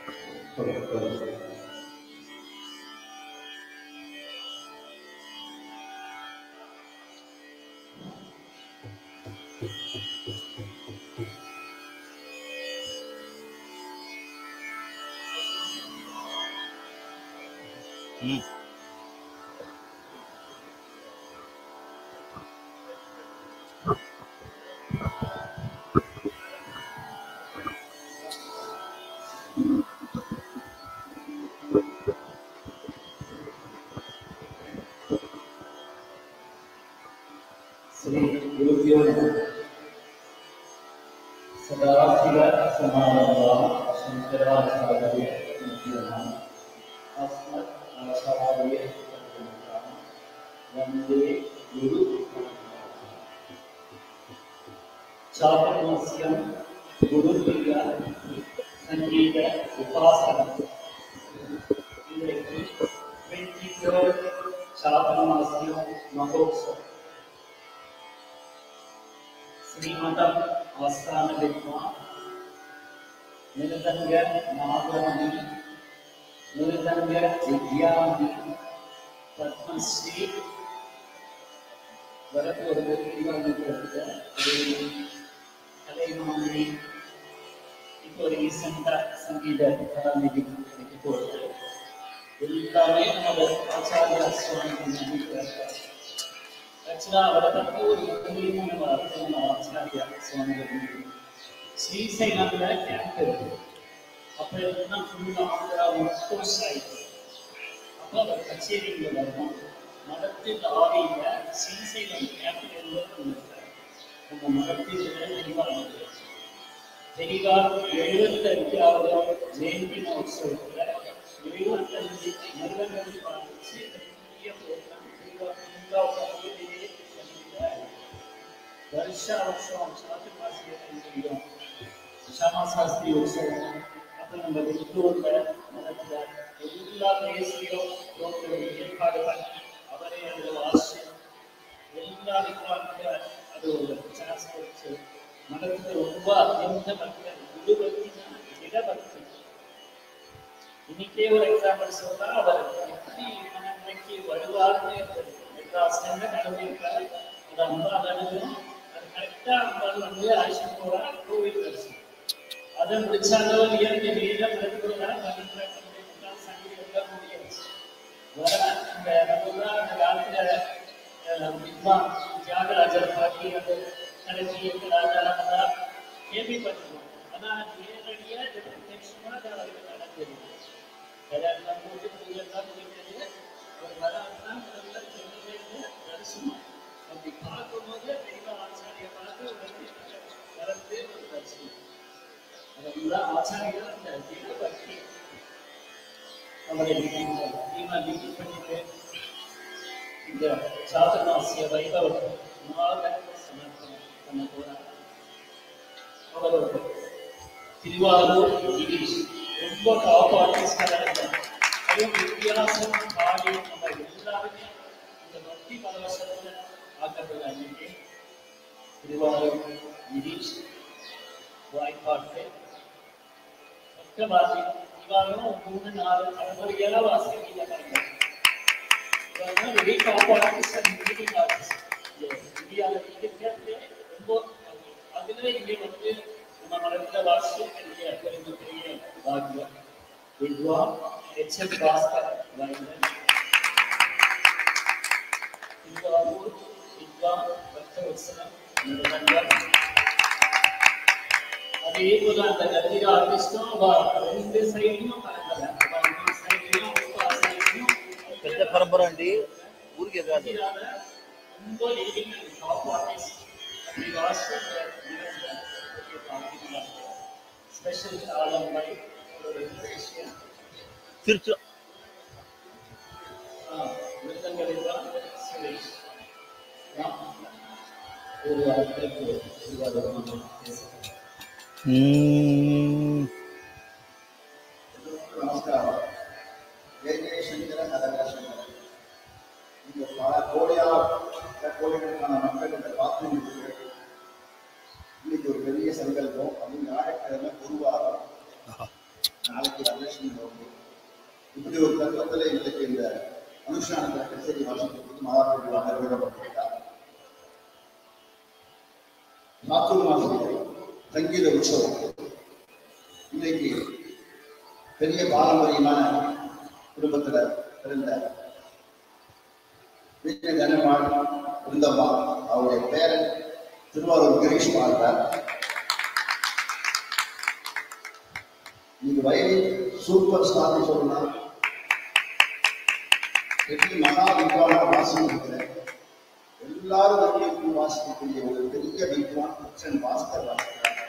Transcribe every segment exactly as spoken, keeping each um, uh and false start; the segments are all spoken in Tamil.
Hmm. Sri Gurubhyo Namaha. Sadashiva Samadhava Shankaracharya Madhyamam Asmat Acharya Padmanabham Vande Guru Chaturmasyam Guru Priya Sangeeta Upasana. twenty-third Chaturmasya Mahotsav. Srimatam Asthana Vidma Nirtanga Nagamani Nirtanga Vidyamani Padmasri வரப்பு ஒரு தீவிரமாக கலைமாமணி இப்போ ஒரு ஈசந்த சங்கீத கலாநிதி போட்டு எல்லாமே நமது ஆச்சாரிய சுவாமி நம்பிக்கிறார். ஆக்சுவலா அவரை பற்றி ஒரு மூலியமா நம்ம அர்த்தம் ஆச்சாரிய சுவாமிகள் ஸ்ரீசைலம்ல கேம்ப் இருக்கு. அப்ப எப்படின்னா ஃபுல்லா ஆந்திரா கோர்ஸ் ஆயிடுச்சு. அப்போ அவர் கச்சேரியில் வரணும். மடத்தில் ஆவியில ஸ்ரீசைலம் கேம்பில் இருக்கார். நம்ம மடத்தில் பெரிவார் பெரிவார் எழுபத்தி அஞ்சாவது ஜெயந்தி மகோத்சவத்துல எழுபத்தஞ்சு நிறுவனங்கள் பாதிச்சு பெரிய ப்ரோக்ராம் பெரிவார் வருஷா வருஷம் சாத்துமாசியம் ஷமா சாஸ்திரி உற்சவம் அப்புறம் நம்ம வெள்ளூர்ல நடக்கிற எல்லா தேசியம் ஏற்பாடு பண்ணி அவரே அதில் வாசி எல்லா வித்வானுக்கு அது ஒரு சான்ஸ் கொடுத்து மனதுக்கு ரொம்ப அத்தியந்த பக்தி குரு பக்தி இடபக்தி. இன்னைக்கே ஒரு எக்ஸாம்பிள் சொன்னா அவர் எப்படி மனநிலைக்கு வருவார்னு மெட்ராஸ்ல கடவுளிருக்காரு. அது அம்பாள் அனுபவம். அது கரெக்டா அம்பாள் வந்து அழைச்சிட்டு போறா கோவில் தரிசனம். அதை முடிச்சாலும் இயற்கை வீரம் நடத்துறதா சங்கீதம் முடியாது. வர அந்த நம்மளாம் அந்த காலத்துல வித்வான் தியாகராஜர் பாட்டி அந்த கடைசி ராஜா கேள்விப்பட்டிருக்கோம். ஆனா நேரடியா நிச்சயமா அவருக்கு நடந்தது. நம்ம வீட்டு பிள்ளைகள்லாம் போயிட்டு ஒரு வராதுன்னா முதல்ல சொல்லுறது தரிசனம். அப்படி பார்க்கும்போது பெரிய ஆச்சாரிய பார்த்து வளர்ந்து ஒரு தரிசனம். அதெல்லாம் ஆச்சாரியா அந்த தெய்வ பக்தி அவரை தீமா வீட்டு பண்ணிட்டு இந்த சாதுர்மாசிய வைபவம் மாக சமர்ப்பணம் பண்ண போறார். அவர் திருவாரூர் கிரீஷ் ரொம்ப டாப் ஆர்டிஸ்டாக இருந்தார். அதுவும் வித்தியாசம் பாடி நம்ம எல்லாருமே இந்த பக்தி பரவசத்துல ஆக்கப்படுறாங்க. திருவாரூர் கிரீஷ் வாய்ப்பாட்டு பக்கவாதி இவாலும் மூணு நாலு தலைமுறைகளா வாசிக்கல பாருங்க. Very top artist music artist இந்தியாவில் இருக்கிறது ரொம்ப. அதுல இங்கே வந்து நம்ம மனதில் வாசி பெரிய பெரிய பெரிய பாக்கியம் வித்வான் எச் எஸ் பாஸ்கர் திருவாரூர் வித்வான் பக்தவத்சலம். அதே போல அந்த கல்வி ஆர்டிஸ்டும் ரெண்டு சைட்லையும் పెద్ద పరంపర అండి ఊరికే కాదు. తిరుచు நமஸ்காரம். ஜெய ஜெயசங்கர ஹரஹரசங்கர. இந்த பல கோடியால் கோடிகளுக்கான மக்கள் இந்த பார்த்து இன்னைக்கு ஒரு பெரிய சங்கல்பம். அது ஞாயிற்றுக்கிழமை குருவாரம். நாளைக்கு வந்து தருணத்தில் எங்களுக்கு இந்த அனுஷ்டானத்தில் கச்சேரி வாசிக்கிறதுக்கு மகாபிரிவாக நிறுவனப்பட்டிருக்கிறார். சாத்தூர் மாசத்தில் சங்கீத உற்சவம் இன்னைக்கு பெரிய பாரம்பரியமான குடும்பத்தில் பிறந்த ஜனமாள் இருந்தம்மா அவருடைய பேரன் திருவாரூர் கிரீஷ் வாழ்ந்தார். இது வயலில் சூப்பர் ஸ்டார் சொல்லலாம். எப்படி மகா வித்வான வாசிக்கிறேன் எல்லாரும் வகையும் வாசிக்கக்கூடிய ஒரு பெரிய வித்வான் கிருஷ்ணன் பாஸ்கர் வாசிக்கிறார்.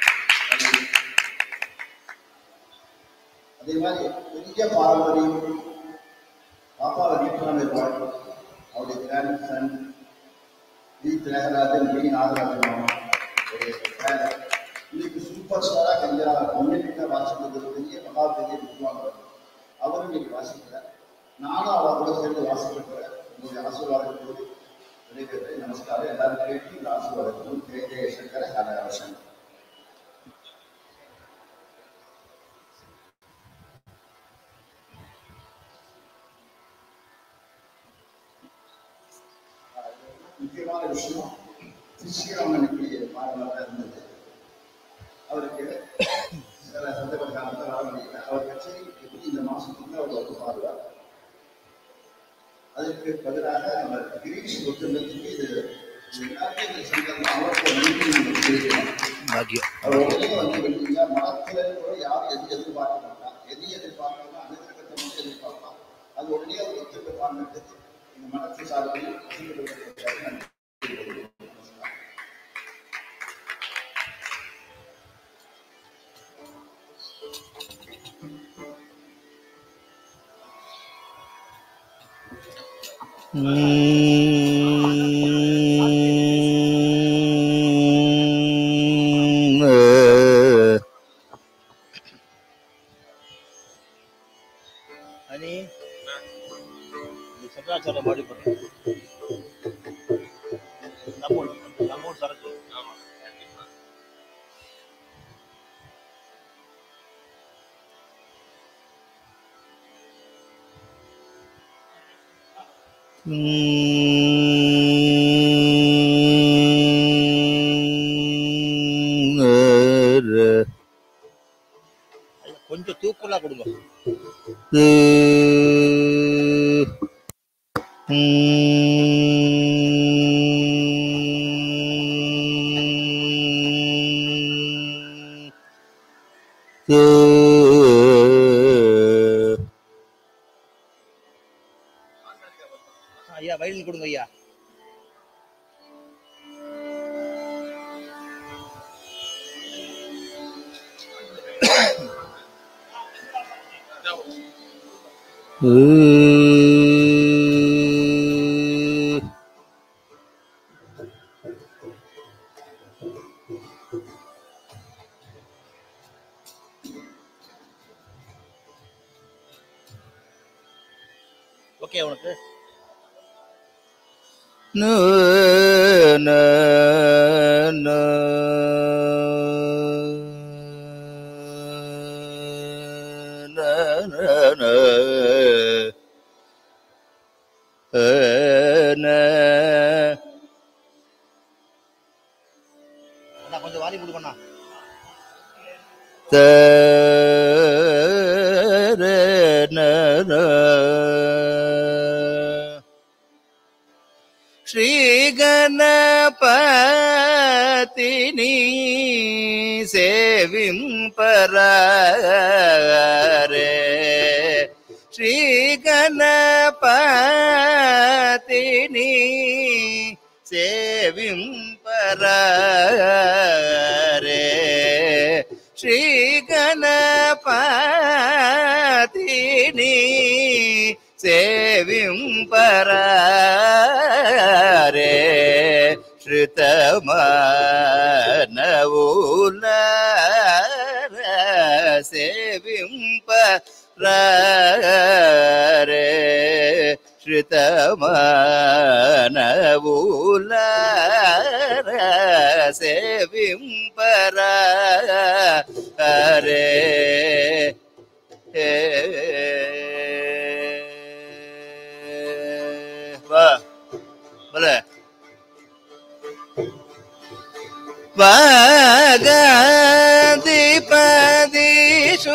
அதே மாதிரி பெரிய பாரம்பரியம் பாப்பாவை வீட்டுறான் இருப்பாள். அவருடைய grandson V Thyagarajan V Nagarajan இன்னைக்கு சூப்பர் ஸ்டாரா கஞ்சரா பொன்னிட்ட வாசிக்கிறது பெரிய மகா பெரிய வித்வான். அவரும் இன்னைக்கு வாசிக்கிறார். நானும் அவரோட சேர்ந்து வாசிக்கிறேன். உங்களுடைய ஆசீர்வாதத்தோடு விடைபெறுகிறேன். நமஸ்காரம். எல்லாரும் கேட்டு இந்த ஆசீர்வாதத்தோடு ஜெய ஜெயசங்கர ஹரஹரசன். முக்கியமான விஷயம் ஸ்ரீராமனுக்கு மாறமாக இருந்தது. அவருக்கு சில சந்தர்ப்ப காலத்தில் ஆரம்பிக்கல. அவர் கட்சி எப்படி இந்த மாசத்துக்கு அவர் வந்து பாடுவார். அதற்கு பதிலாக நம்ம கிரீஷ் ஒட்டுமொத்தத்துக்கு இது எல்லாருமே இந்த சந்தர்ப்பம் அவருக்கு அவர் உடனே வந்து வெளியா மனத்துல கூட யாரும் எது எதிர்பார்க்க மாட்டான். எது எதிர்பார்க்கணும் அனுகிரகத்தை மட்டும் எதிர்பார்க்கலாம். அது உடனே அவர் ஒத்துக்க பாடுறதுக்கு இந்த மனத்தை சார்பில் అని శంకరాచార్య పాడిపోతారు నమ్మూడు నమ్మూడు సరకు கொஞ்சம் தூக்கலா கொடுங்க. ஐயா வயலின் கொடுங்க ஐயா. ஓகே உனக்கு நோ நோ நோ கொஞ்சம் வாரி கொடுக்கண்ணா. ஸ்ரீ கணபதினி சேவிம்பரே ஸ்ரீ கணபதினி சேவிம்பரே ஸ்ரீ கணபதினி சேவிம்பரே ஸ்ருதமனவுல சேவிம்பரே ஸ்ருதமனவுல சேவிம்பரே భలే వాగధిపదిషు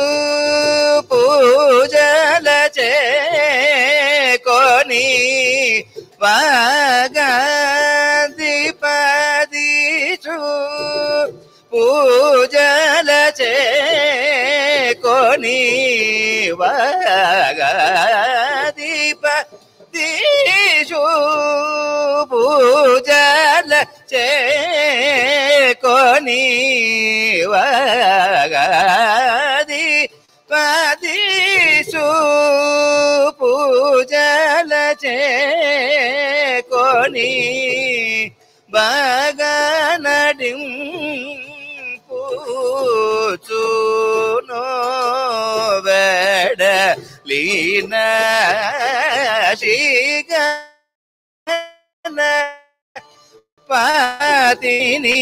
పూజల చేకొని వాగధిపదిషు పూజల చేకొని వాగధిపదిషు పూజల చేకొని వాగధిపదిషు పూజల చేకొని బాగనడిం పూచునో వెడ లీన శిగన పాతిని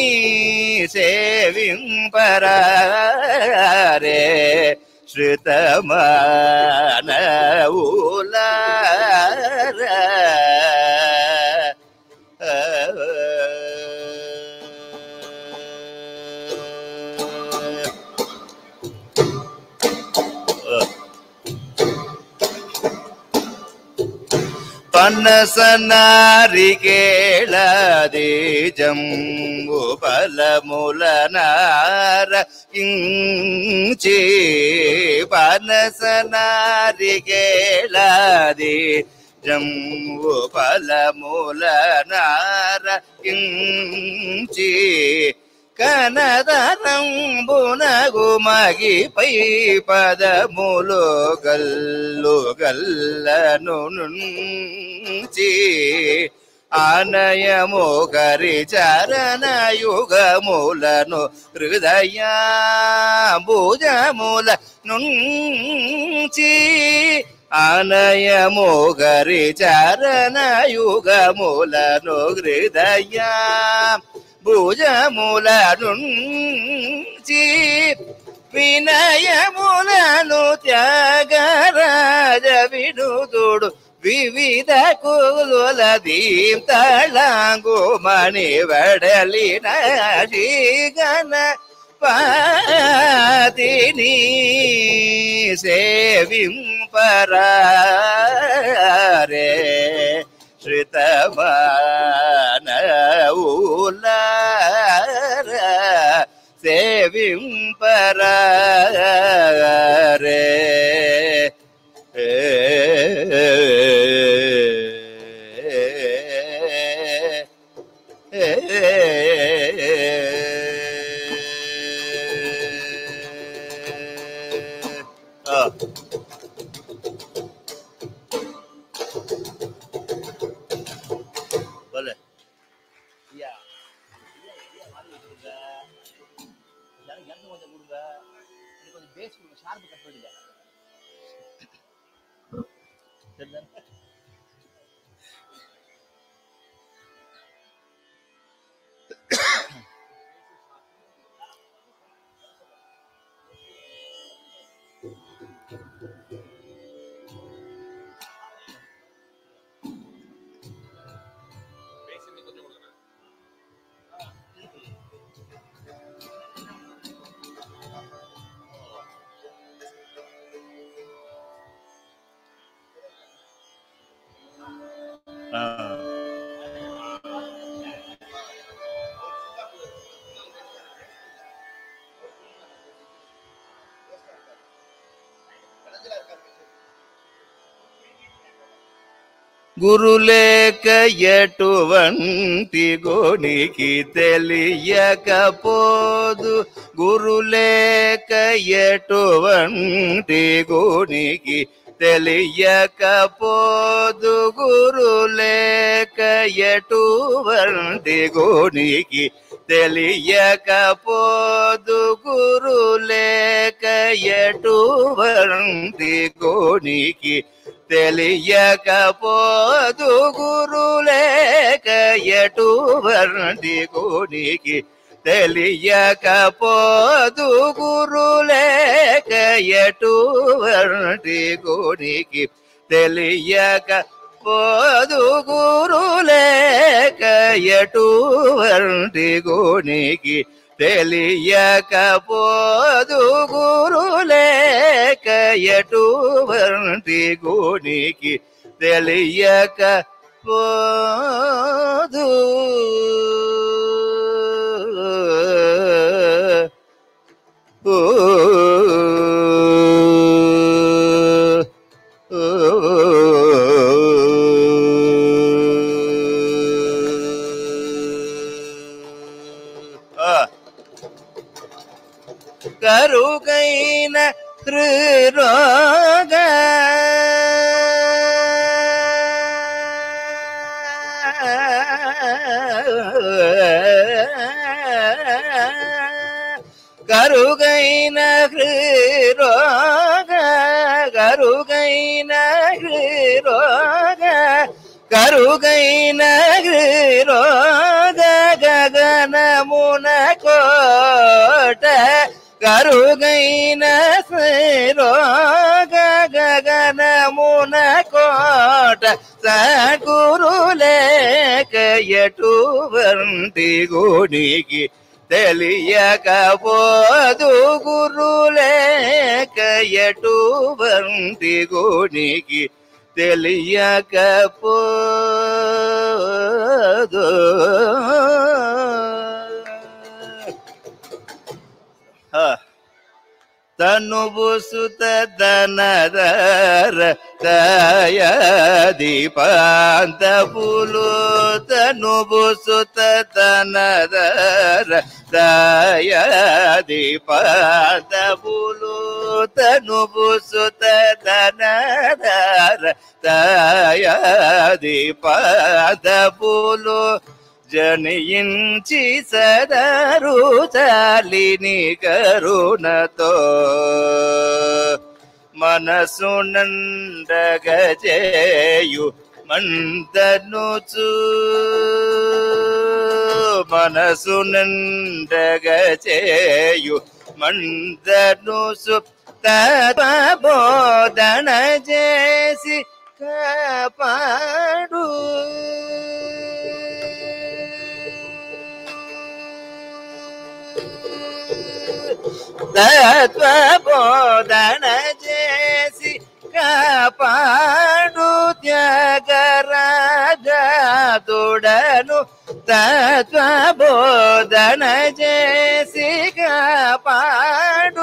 సేవింపరారే శ్రుతమానవులారా పనసనారికేళదీజంబు ఫలములనార ఇంచి పనసనారికేళదీజంబు ఫలములనార ఇంచి కనదరంబునగు మగిపై పదములు గల్లు గల్లను నుంచి ఆనయము గరి చరణయుగములను హృదయాబుజముల నుంచి ఆనయము గరి చరణయుగములను హృదయా భుజముల నుంచి వినయములను త్యాగరాజ వినుదుడు వివిధ కులుల దీప్తళంగు మణి వడలిన శ్రీగణ పాతిని సేవింపరారే శ్రుతమానవులారా సేవింపరారే boleh iya iya mari juga jangan jangan mau jago juga ini kau base kau sharp kat padi dah dan గురులేక ఎటువంటి గోనికి తెలియకపోదు గురులేక ఎటువంటి గోనికి తెలియకపోదు గురులేక ఎటువంటి గోనికి తెలియకపోదు గురులేక ఎటువంటి గోనికి తెలియకపోదు గురులేక ఎటువంటి గోనికి తెలియకపోదు గురులేక ఎటువంటి గోనికి తెలియక పోదు గురులేక ఎటువంటి గునికి తెలియక పోదు గురులేక ఎటువంటి గునికి తెలియక పోదు ఓ కరుగైన హృరోగ కరుగైన హృరోగ కరుగైన హృరోగ కరుగైన హృరోగ గగనమున కోట కరుగైన హృరోగ గగనమున కోట సద్గురులేక ఎటువంటి గునికి తెలియకపోదు గురులేక ఎటువంటి గునికి తెలియకపోదు తనువు సుత ధనదర దయ దీపాంతపులు తనువు సుత ధనదర దయ దీపాంతపులు తనువు సుత ధనదర దయ దీపాంతపులు జనించి సదరు చాలిని కరుణతో మనసు నండగజేయు మందనుచు మనసు నండగజేయు మందనుసు తత్వబోధన చేసి కాపాడు తత్వబోధన చేసి కాపాడు త్యాగరాజుడను తత్వబోధన చేసి కాపాడు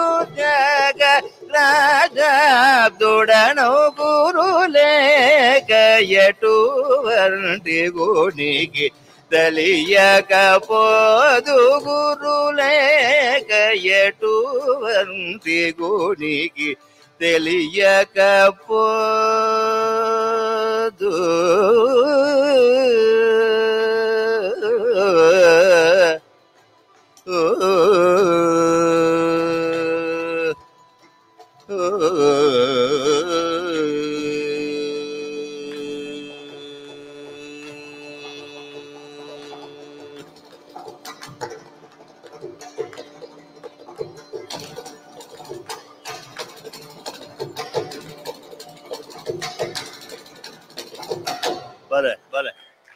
త్యాగరాజుడను గురులేక ఎటువంటి గునికి తెలియకపోదు గురులేక ఎటువంటి గునికి తెలియకపోదు Boleh, boleh.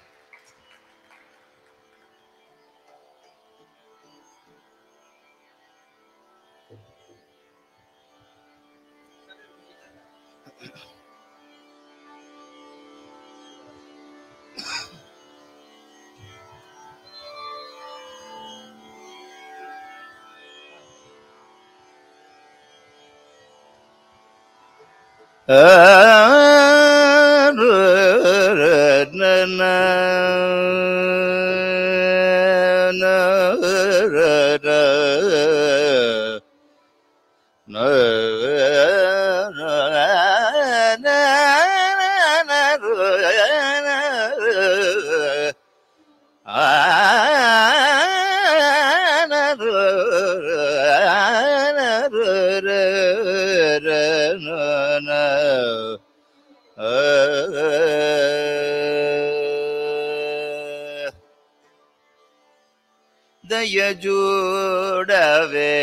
దయజూడవే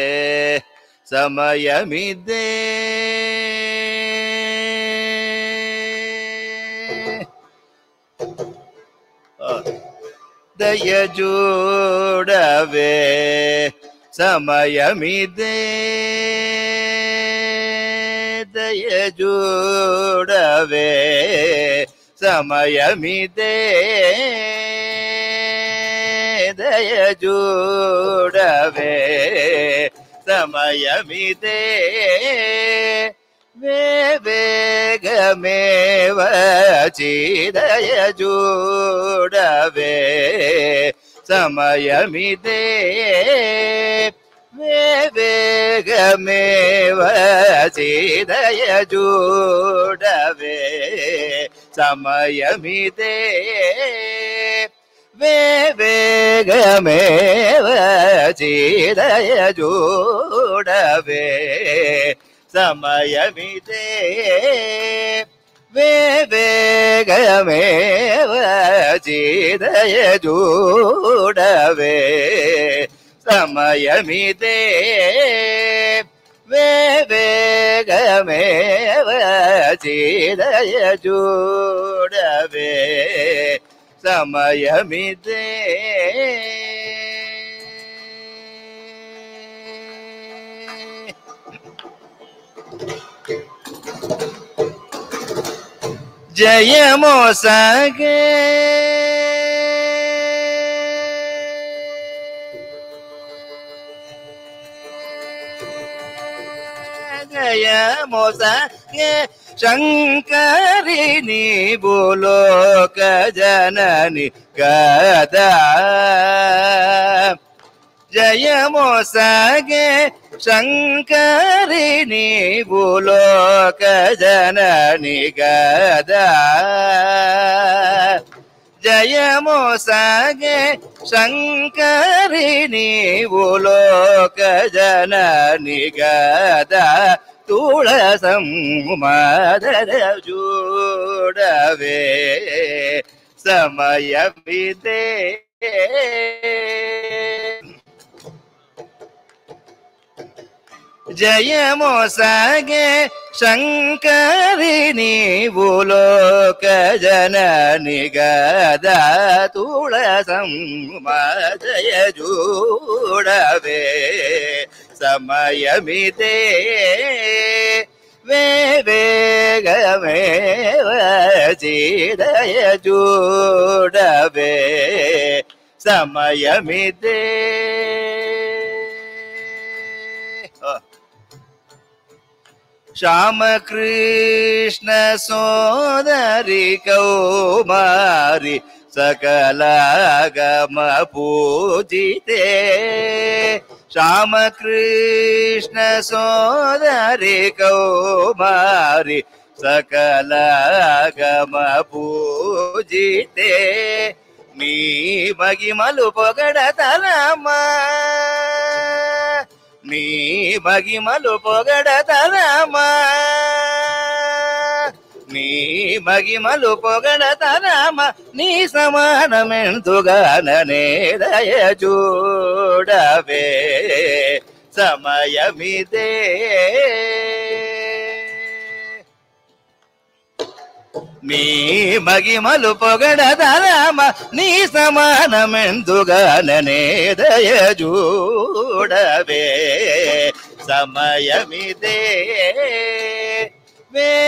సమయమిదే ದಯ ಜೋಡವೇ ಸಮಯಮಿದೆ ದಯ ಜೋಡವೇ ಸಮಯಮಿದೆ ದಯ ಜೋಡವೇ ಸಮಯಮಿದೆ ವೇ ವೇಗಮೇವ ಚಿದಯ ಜೋಡವೇ ಸಮಯಮಿದೆ ವೇ ವೇಗಮೇವ ಚಿದಯ ಜೋಡವೇ ಸಮಯಮಿದೆ ವೇ ವೇಗಮೇವ ಚಿದಯ ಜೋಡವೇ ಸಮಯಮಿದೆ ವೇ ವೇಗಮೇವ ಚಿದಯ ಜೋಡವೇ ಸಮಯಮಿದೆ ವೇ ವೇಗಮೇವ ಚಿದಯ ಜೋಡವೇ ಸಮಯಮಿದೆ ಜಯ ಮೋಸಗೆ ಜಯ ಮೋಸಗೆ ಶಂಕರಿನಿ ಭೂಲೋಕ ಜನನಿ ಗದಾ ಜಯ ಮೋಸಗೆ ಶಂಕರಿನಿ ಭೂಲೋಕ ಜನನಿ ಗದಾ ಜಯ ಮೋಸಗೆ ಶಂಕರಿನಿ ಭೂಲೋಕ ಜನನಿ ಗದಾ ತುಳಸಂ ಮದರ ಜೋಡವೇ ಸಮಯವಿದೆ ಜಯ ಮೋಸಗೆ ಶಂಕರಿನಿ ಭೂಲೋಕ ಜನನಿ ಗದಾ ತುಳಸಂ ಮದಯ ಜೋಡವೇ ಸಮಯಮಿದೆ ವೇ ವೇಗಮೇವ ಚಿದಯ ಜೋಡವೇ ಸಮಯಮಿದೆ ಶ್ಯಾಮ ಕೃಷ್ಣ ಸೋದರಿ ಕೌಮಾರಿ ಸಕಲಾಗಮ ಪೂಜಿತೆ ಶ್ಯಾಮ ಕೃಷ್ಣ ಸೋದರಿ ಕೌಮಾರಿ ಸಕಲಾಗಮ ಪೂಜಿತೆ ನೀ ಮಗಿಮಲು ಪೊಗಡತಲಮ ನೀ ಮಗಿಮಲು ಪೊಗಡತಲಮ ನೀ ಮಗಿಮಲು ಪೊಗಡತಲಮ ನೀ ಸಮಾನಮೆಂದುಗಾನನೆ ದಯ ಜೋಡವೇ ಸಮಯಮಿದೆ ನೀ ಮಗಿಮಲು ಪೊಗಡತಲಮ ನೀ ಸಮಾನಮೆಂದುಗಾನನೆ ದಯ ಜೋಡವೇ ಸಮಯಮಿದೆ ವೇ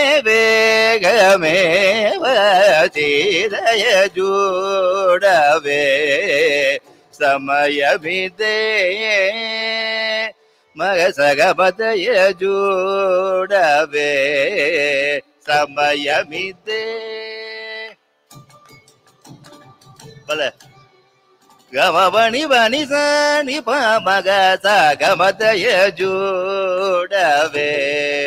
ವೇಗಮೇವ ಚಿದಯ ಜೋಡವೇ ಸಮಯಮಿದೆ ಮಗ ಸಗಪದಯ ಜೋಡವೇ ಸಮಯಮಿದೆ ಬಲ ಗಮ ಬಣಿ ಬಣಿ ಸ ನಿ ಪ ಮಗ ಸ ಗಮದಯ ಜೋಡವೇ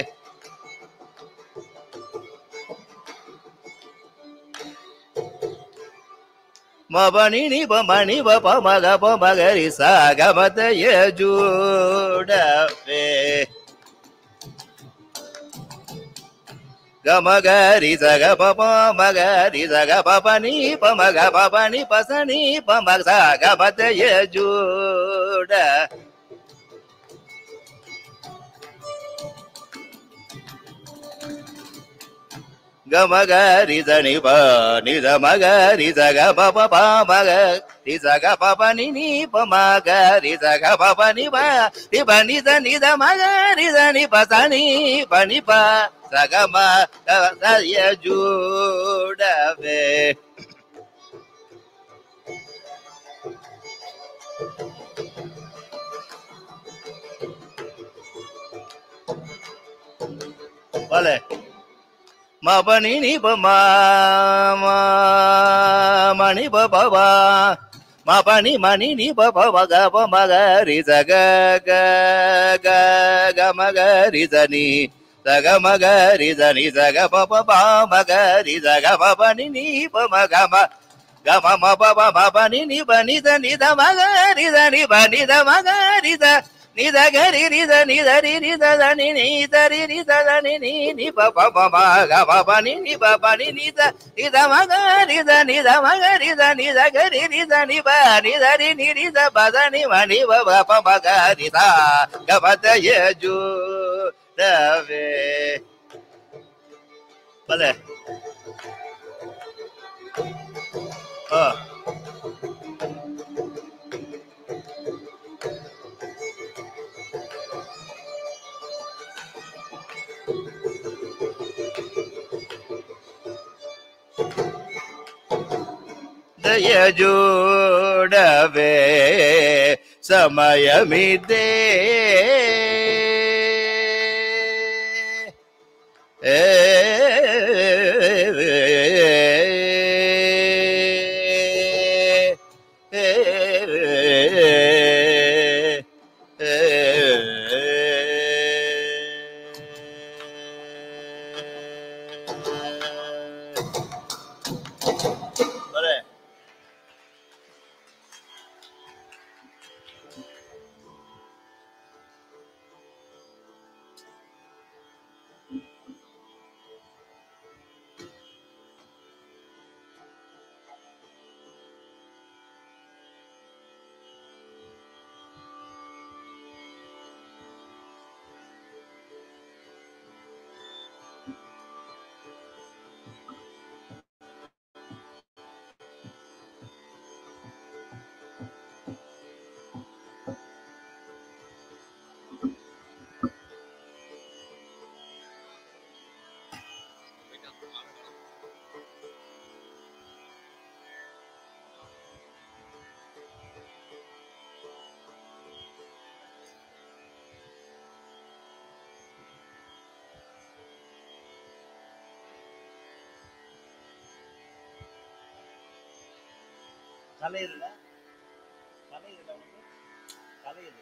ಮ ಬಣಿ ನಿ ಪ ಮಣಿ ಪ ಪ ಮಗ ಪ ಮಗರಿ ಸ ಗಮದಯ ಜೋಡವೇ ಗಮಗರಿ ಸಗ ಪಪ ಮಗರಿ ಸಗ ಪಪ ನೀ ಪ ಮಗ ಪಪ ನೀ ಪಸ ನೀ ಪ ಮಗ ಸಗ ಪದಯ ಜೋಡ గమగ రిజ నిప నిజ మగ రిజ గ పప ప మగ రిజ గ పప ని ని ప మగ రిజ గ పప ని ప ని ప నిజ నిజ మగ రిజ ని ప స ని ప ని ప స గ మ గ స య జూడవే. Vale. Ma pa ni ni pa ma ma ma ni pa pa pa ma pa ni ma ni ni pa pa pa ga pa ma ga ri za ga ga ga ga ma ga ri za ni za ga ma ga ri za ni za ga pa pa pa ma ga ri za ga pa pa ni ni pa ma ga ma ga ma ma pa pa ma pa ni ni pa ni za ni za ma ga ri za ni pa ni za ma ga ri za ni da ga ri ri da ni da ri ri da da ni ni da ri ri da da ni ni ni pa pa pa ma ga pa pa ni ni pa pa ni ni da ni da ma ga ri da ni da ma ga ri da ni da ga ri ri da ni pa ni da ri ni ri da pa da ni ma ni pa pa pa ma ga ri da ga pa da ye ju da ve. Vale. Ah. ದಯ ಜೋಡವೇ ಸಮಯಮಿದೆ ಏ கலையில கலையில உனக்கு கலையில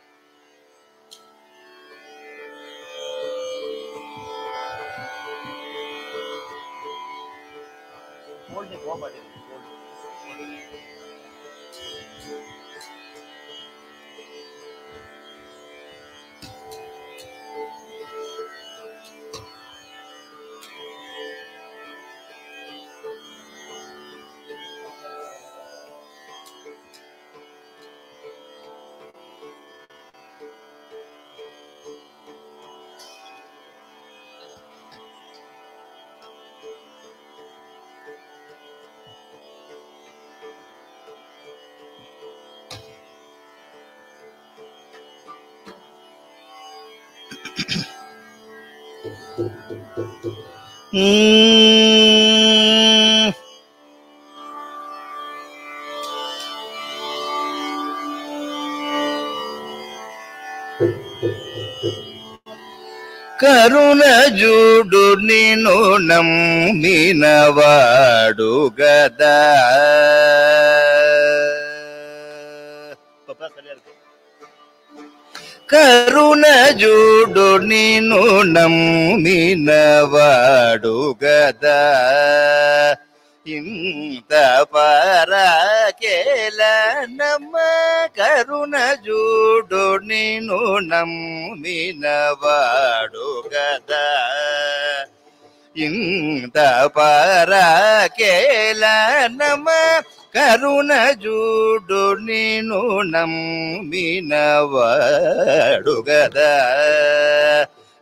கோல்டு போக மாட்டேங்குது. Mm. కరుణ జూడు నిను నమ్మినవాడు గదా. కరుణ జూడు నిను నమ్మినవాడు గదా. ఇంత పరకేల నమ్మ కరుణ జూడు నిను నమ్మినవాడు గదా. ఇంత పరకేల నమ్మ కరుణ జూడు నిను నమ్మినవాడు గదా.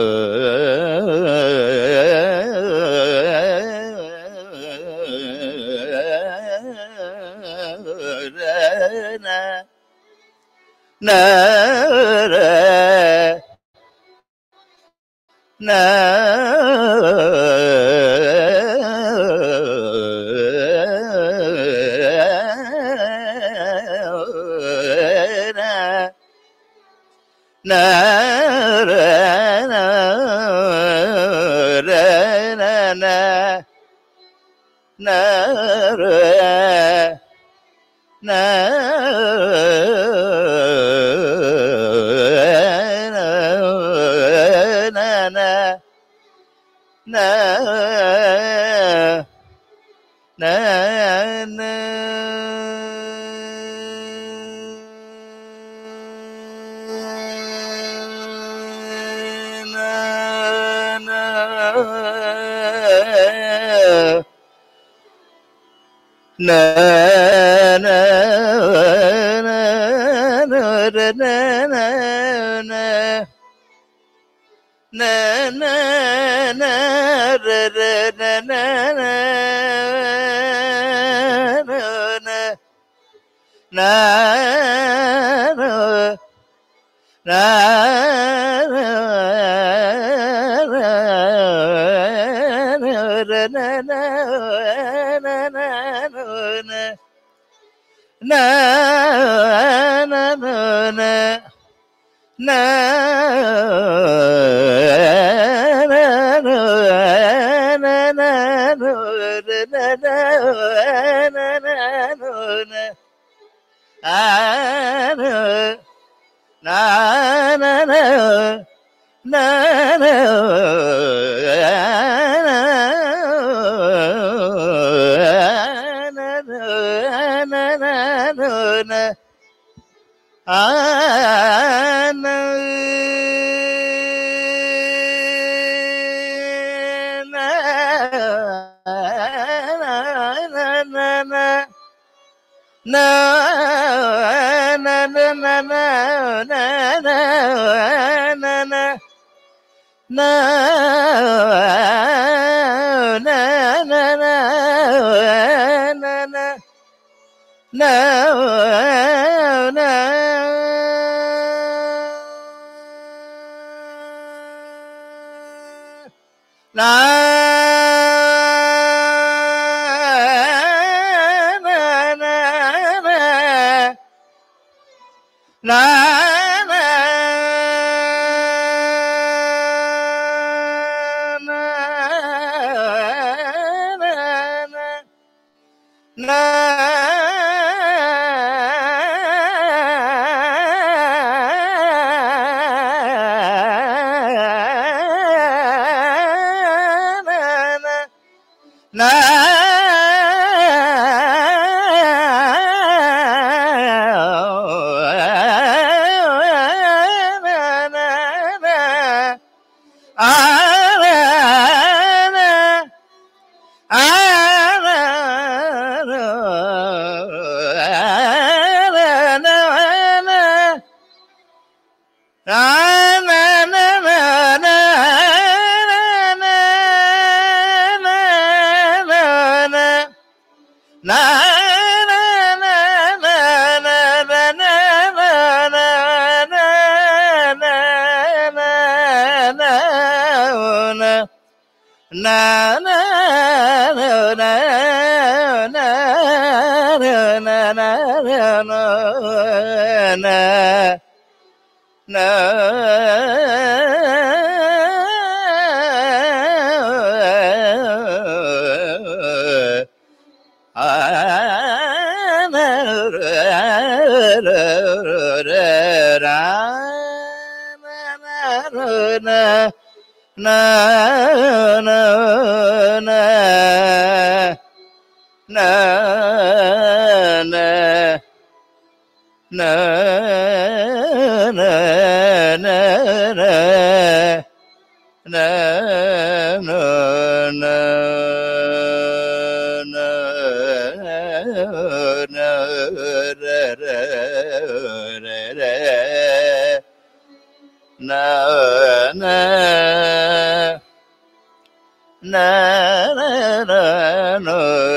na na na na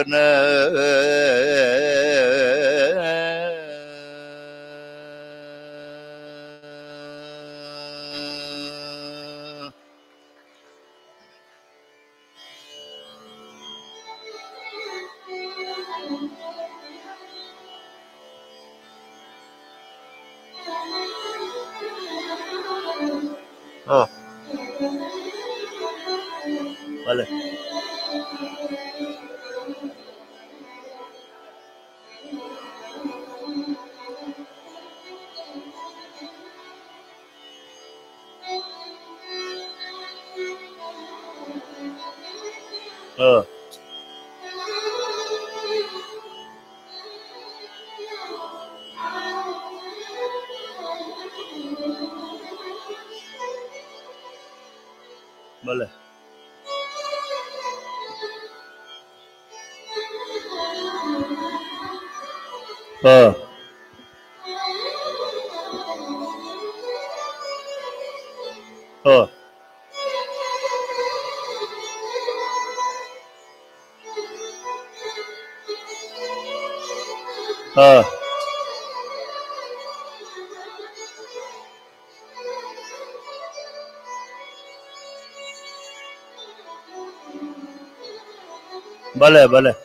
Oh, vale. Oh, vale. Oh, oh, oh, vale, vale.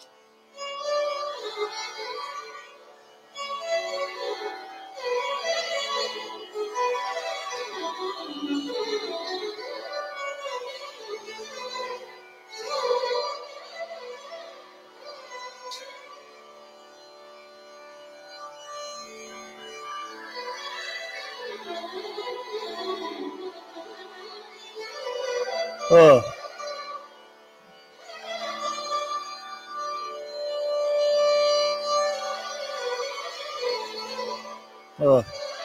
Oh, oh,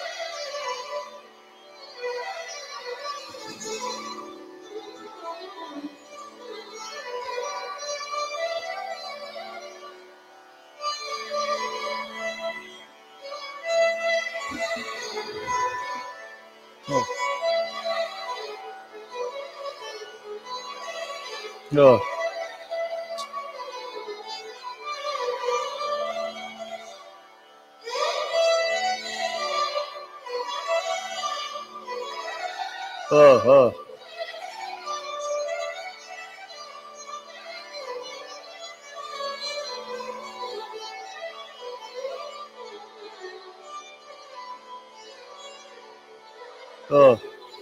oh, oh, oh, oh, oh,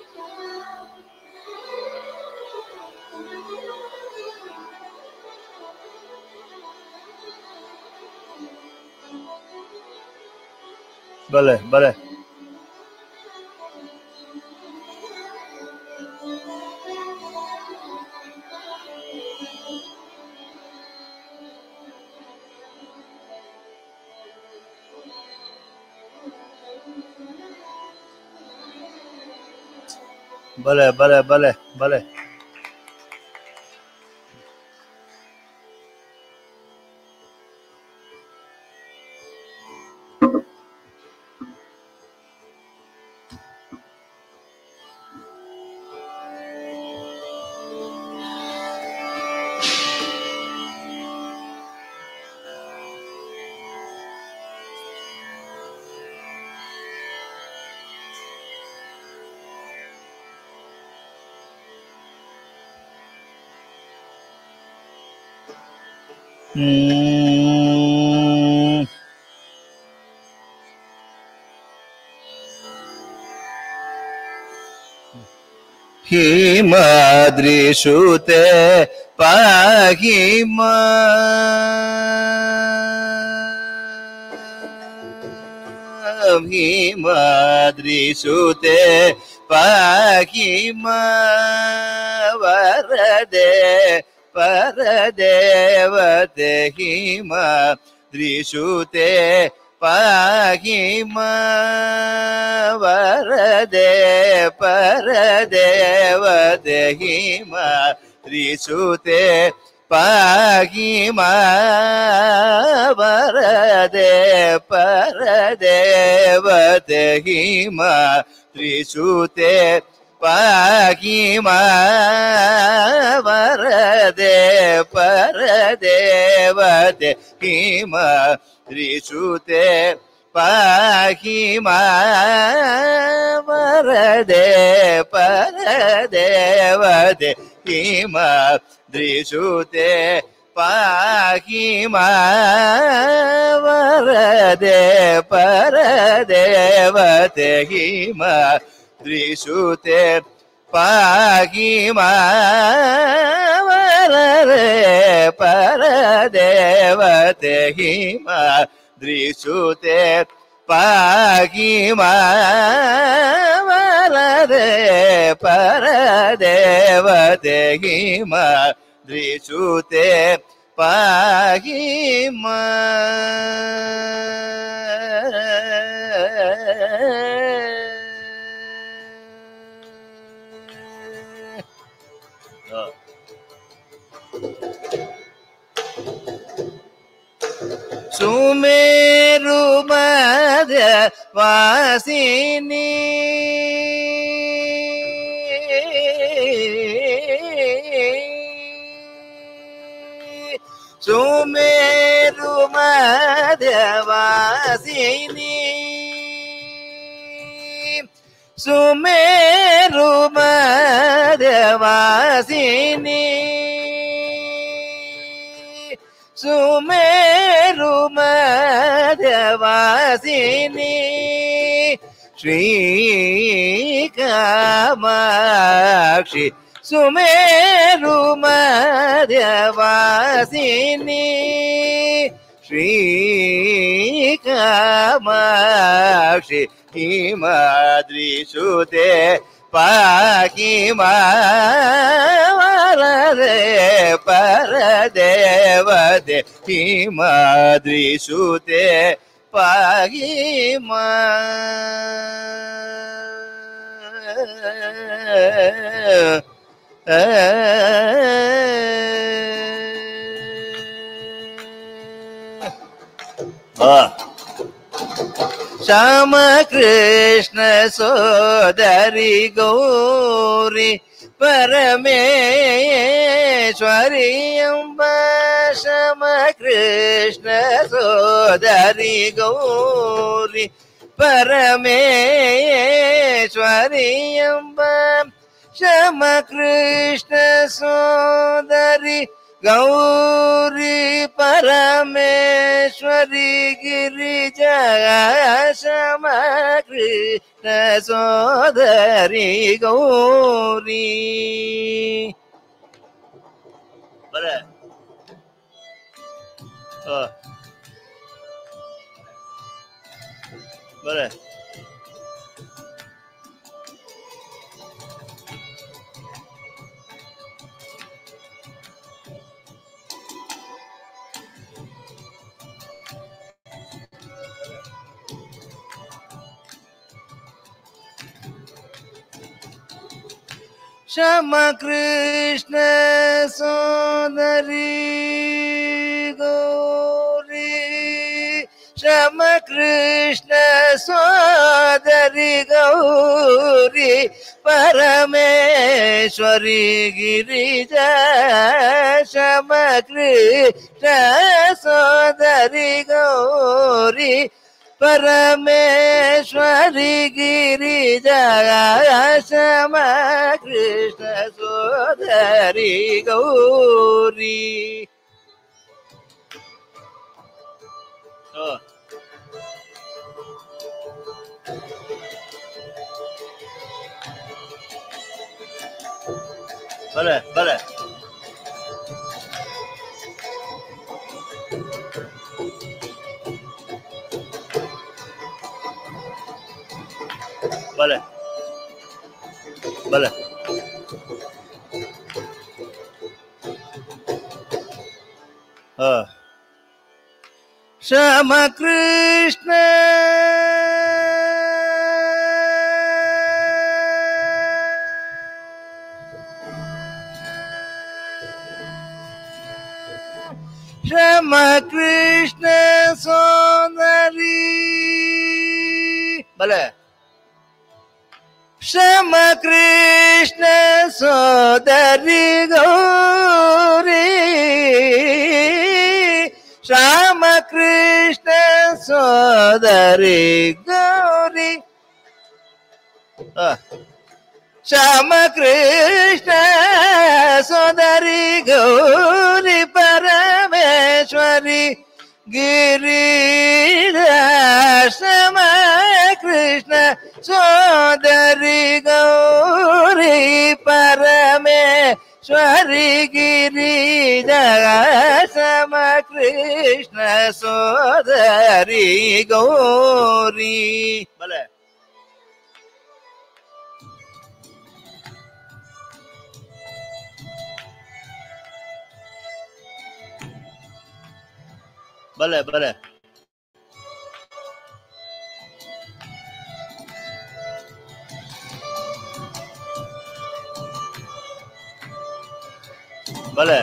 vale, vale. Vale, vale, vale, vale. Mm. हिमाद्रिषुते पाहि मां हिमाद्रिषुते पाहि मां वरदे परदेवते हिमाद्रिषुते पाहि मां वरदे परदेवते हिमाद्रिषुते पाहि मां वरदे परदेवते हिमाद्रिषुते பாகிமா வரதே பரதேவதே ஹிமா ரிசுதே பாகிமா வரதே பரதேவதே ஹிமா ரிசுதே பாகிமா வரதே பரதேவதே ஹிமா த்ரிசுதே பாகிமா வரதே பரதேவதே ஹிமா த்ரிசுதே பாகிமா வரதே பரதேவதே ஹிமா த்ரிசுதே பாகிமா சுமேரு மத வாசினி சுமேரு மத வாசினி சுமேரு மத வாசினி சுமேரு மதவாசினி ஸ்ரீ காமாட்சி சுமேரு மதவாசினி ஸ்ரீ காமாட்சி ஹிமாத்ரிசுதே பாகிமா வரதே பரதேவதே ஹிமாத்ரிசுதே பாகிமா श्याम कृष्ण सोदरी गौरी परमेश्वरी अम्बा श्याम कृष्ण सोदरी गौरी परमेश्वरी अम्बा श्याम कृष्ण सोदरी गौरी परमेश्वरी गिरिजा श्याम कृष्ण सोदरी गौरी बरे बरे श्याम कृष्ण सोदरी गौरी श्याम कृष्ण सोदरी गौरी परमेश्वरी गिरिजा श्याम कृष्ण सोदरी गौरी परमेश्वरी गिरिजा श्याम कृष्ण सोदरी गौरी भले भले भले भले हाँ श्याम कृष्ण श्याम कृष्ण सोदरी भले ಶ್ಯಾಮ ಕೃಷ್ಣ ಸೋದರಿ ಗೌರಿ ಶ್ಯಾಮ ಕೃಷ್ಣ ಸೋದರಿ ಗೌರಿ ಶ್ಯಾಮ ಕೃಷ್ಣ ಸೋದರಿ ಗೌರಿ ಪರಮೇಶ್ವರಿ ಗಿರಿಧ ಶ್ಯಾಮ ಕೃಷ್ಣ ಸೋದರಿ ಗೌರಿ ಪರಮೇಶ್ವರಿ ಗಿರಿಧ ಶ್ಯಾಮ ಕೃಷ್ಣ ಸೋದರಿ ಗೌರಿ ಬಲೆ ಬಲೆ ಬಲೆ ಬಲೆ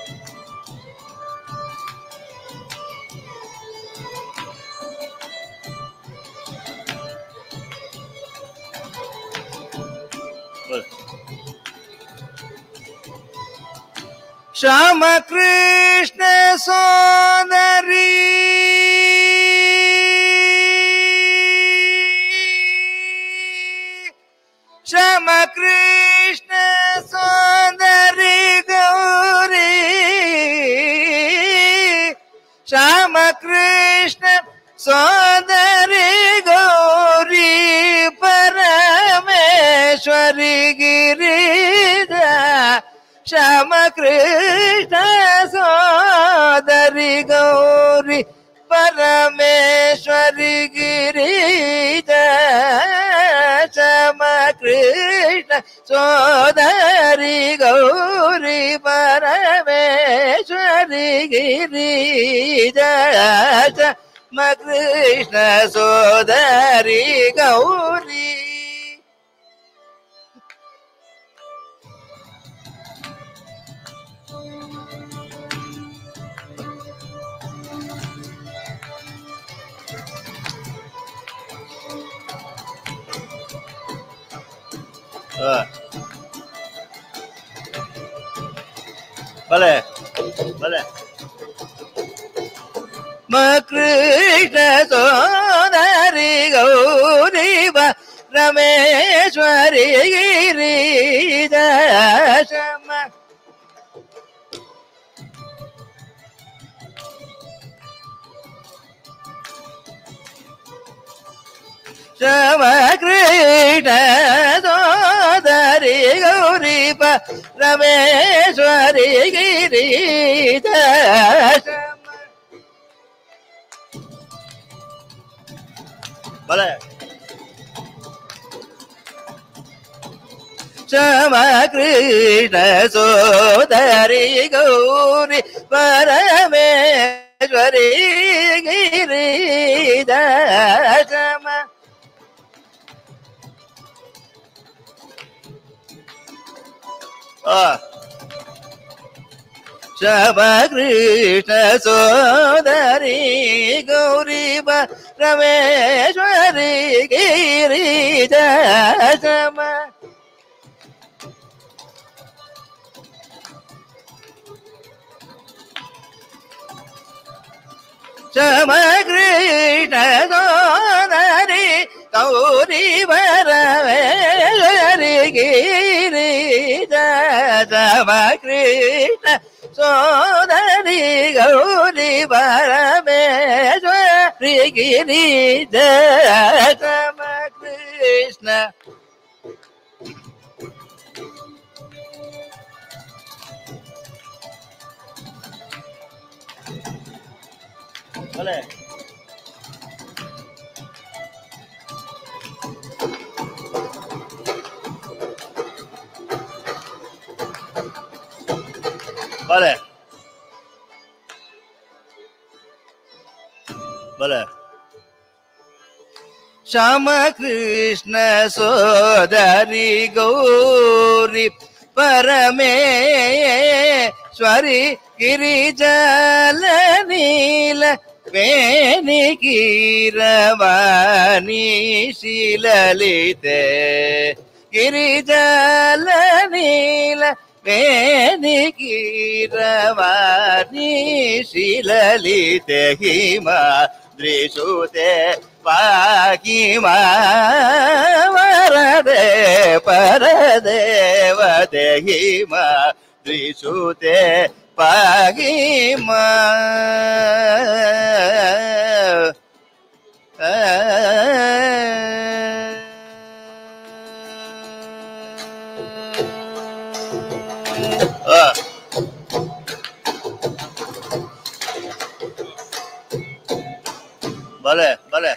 ಶ್ಯಾಮ ಕೃಷ್ಣ ಸೋದರಿ ಶ್ಯಾಮ ಕೃಷ್ಣ ಸೋದರಿ ಗೌರಿ ಶ್ಯಾಮ ಕೃಷ್ಣ ಸೋದರಿ ಗೌರಿ ಪರಮೇಶ್ವರಿ ಗಿರಿಧ ಶ್ಯಾಮ ಕೃಷ್ಣ ಸೋದರಿ ಗೌರಿ ಪರಮೇಶ್ವರಿ ಗಿರಿಧ ಶ್ಯಾಮ ಕೃಷ್ಣ ಸೋದರಿ ಗೌರಿ ಪರಮೇಶ್ವರಿ ಗಿರಿಧ ಶ್ಯಾಮ ಕೃಷ್ಣ ಸೋದರಿ ಗೌರಿ ಬಲೆ ಬಲೆ ಕೃಷ್ಣ ಸೋದರಿ ಗೌರಿ ರಮೇಶ್ವರಿ ಗಿರಿಧ ಶ್ಯಾಮ ಶ್ಯಾಮ ಕೃಷ್ಣ ಸೋದರಿ ಗೌರಿ ರಮೇಶ್ವರಿ ಗಿರಿಧ ಶ್ಯಾಮ ಬಲೆ ಶ್ಯಾಮ ಕೃಷ್ಣ ಸೋದರಿ ಗೌರಿ ಪರಮೇಶ್ವರಿ ಗಿರಿಧ ಶ್ಯಾಮ ಶ್ಯಾಮ ಕೃಷ್ಣ ಸೋದರಿ ಗೌರಿ ರಮೇಶ್ವರಿ ಗಿರಿಧ ಶ್ಯಾಮ ಶ್ಯಾಮ ಕೃಷ್ಣ ಸೋದರಿ ಗೌರಿ ಪರಮೇಶ್ವರಿ ಗಿರಿಧ ಶ್ಯಾಮ ಕೃಷ್ಣ ಸೋದರಿ ಗೌರಿ ಪರಮೇಶ್ವರಿ ಗಿರಿಧ ಶ್ಯಾಮ ಕೃಷ್ಣ ಬಲೆ ಬಲೆ ಬಲೆ ಶ್ಯಾಮ ಕೃಷ್ಣ ಸೋದರಿ ಗೌರಿ ಪರಮೇಶ್ವರಿ ಗಿರಿಜಲ ನೀಲ ವೇಣಿ ಕೀರವಾಣಿ ಶೀಲಲಿತೆ గిరిజల నీల వేణికీరవాణి శిలలితే హిమా దృశుతే పాహిమా వరదే పరదేవ దేహిమా దృశుతే పాహిమా భలే భలే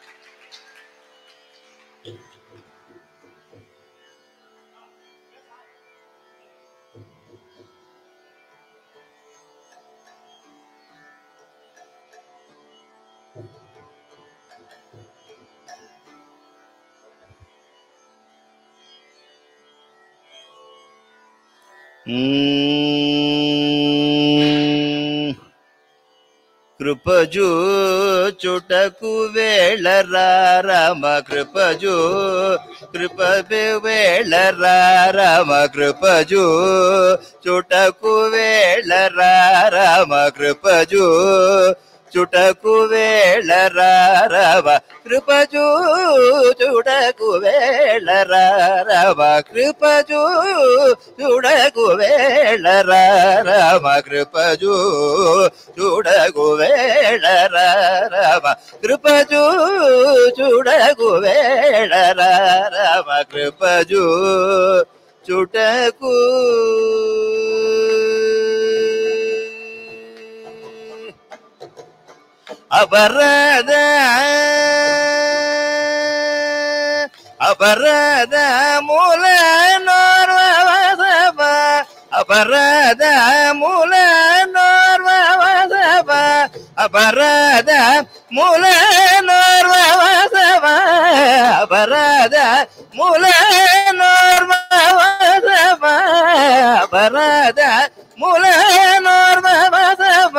కృపజూ చుటకు వేళరా రామ కృపజూ కృప వేళరా రామ కృపజూ చుటకు వేళరా రామ కృపజూ చుటకు వేళరా రామ కృపజూ చుటకు వేళరా రామ కృపజూ చుడకు వేళరా రామ కృపజూ చుడకు వేళరా రామ కృపజూ చుడకు వేళరా రామ కృపజూ చుటకు అపరాధ అపరాధ మూల నోర్వసభ అపరాధ మూల నోర్వసభ అపరాధ మూల నోర్వసభ అపరాధ మూల నోర్వసభ అపరాధ మూల నోర్వసభ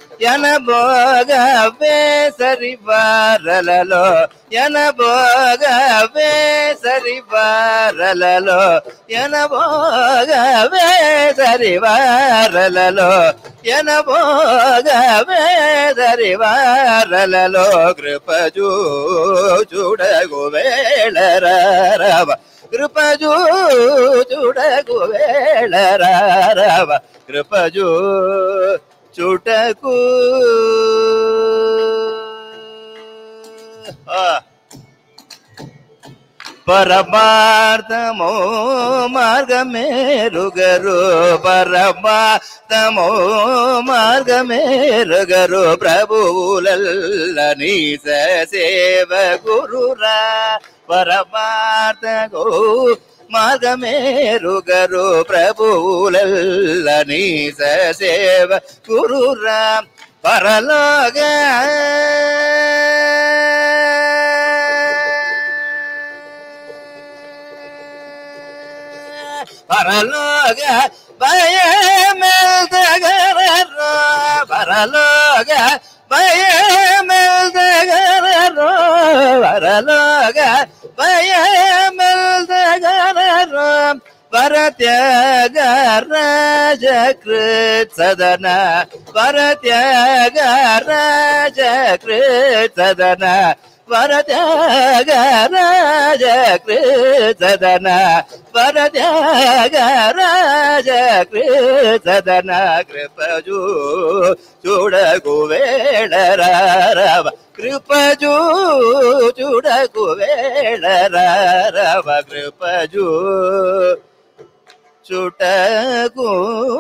ఎనబోగవే సరివారలలో ఎనబోగవే సరివారలలో ఎనబోగవే సరివారలలో ఎనబోగవే సరివారలలో కృపజూ చూడగు వేళరా రామ కృపజూ చూడగు వేళరా రామ కృపజూ చుటకు పరమార్థమో మార్గమేరుగరు పరమార్థమో మార్గమేరుగరు ప్రభువులల్ల నీస సేవ గురురా పరమార్థగో మార్గమేరుగరు ప్రభువులల్ల నీస సేవ గురురా పరలోక పరలోక భయమెల్దగరో పరలోక భయమెల్దగరో పరలోక భయమెల్దగరో పరత్యాగ రాజకృత్ సదన పరత్యాగ రాజకృత్ సదన పరత్యాగ రాజకృత్ సదన పరత్యాగ రాజకృత్ సదన కృపజూ చూడగు వేళరా రామ కృపజూ చూడగు వేళరా రామ కృపజూ చుటకు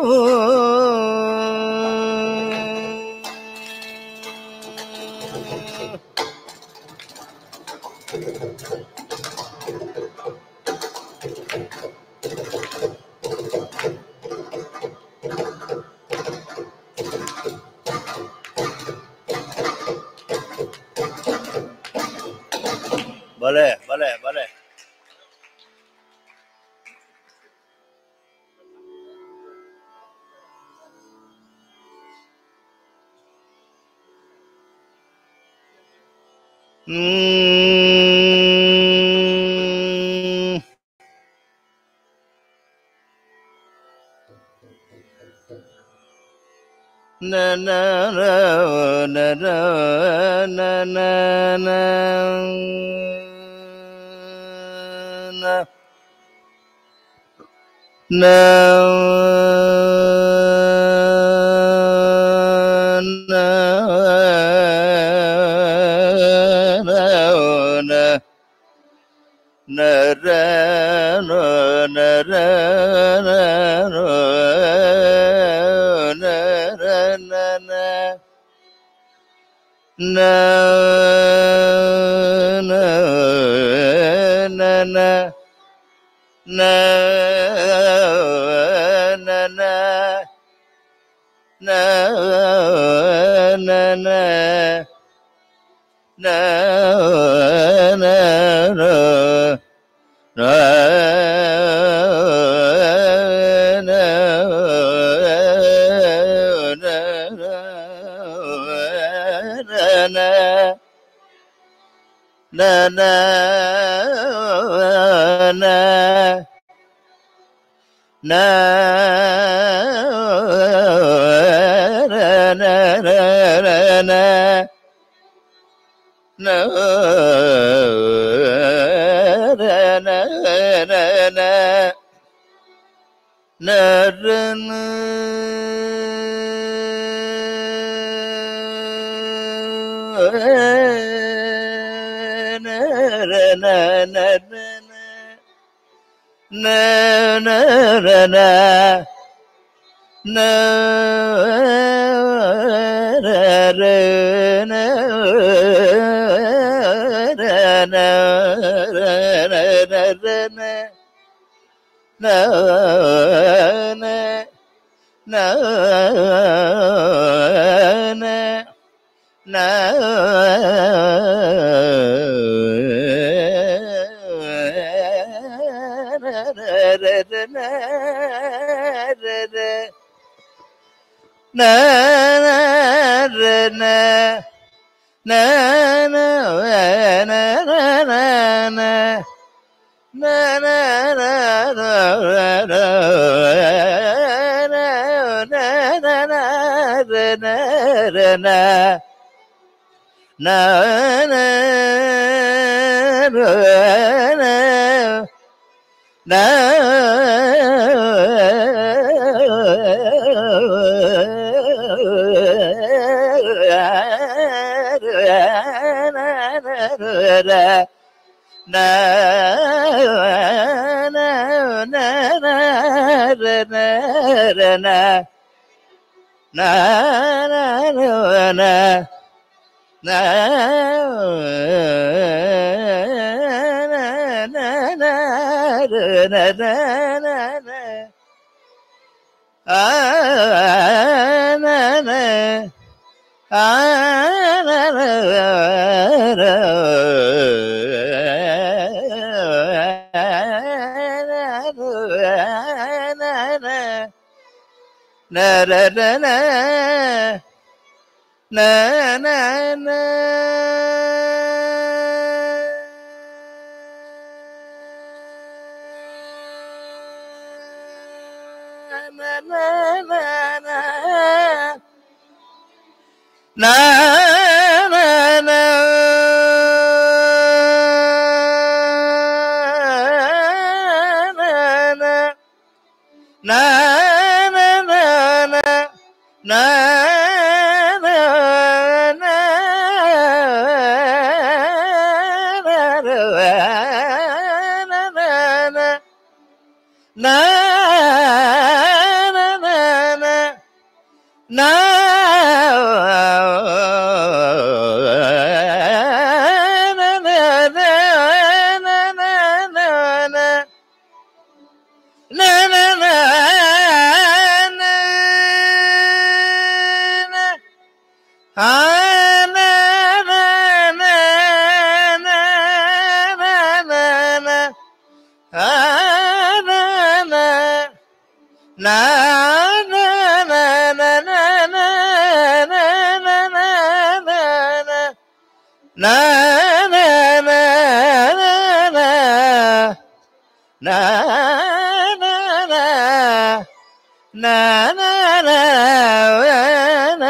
భలే భలే భలే na na na na na na na na na na na na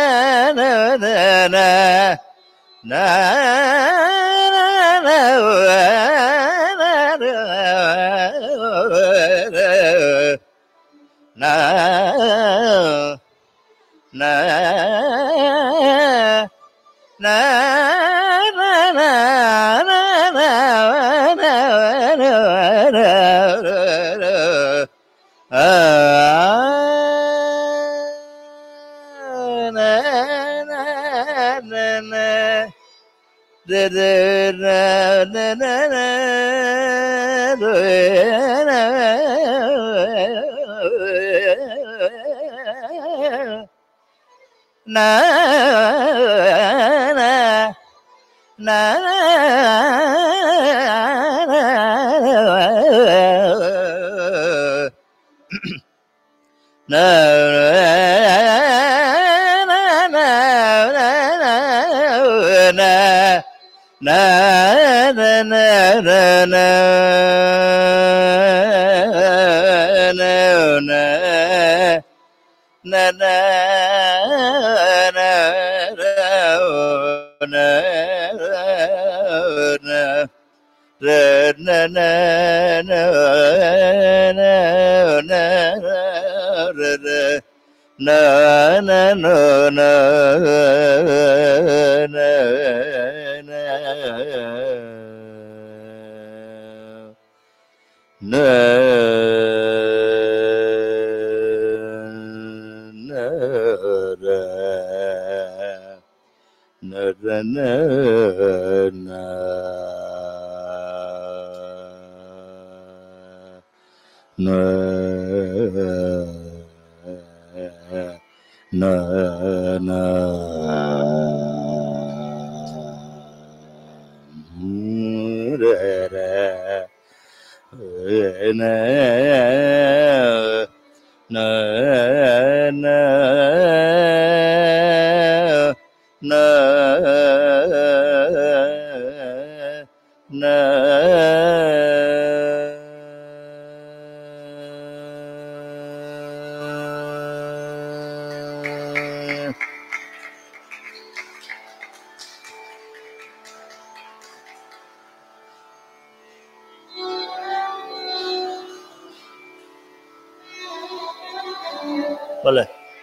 Boleh.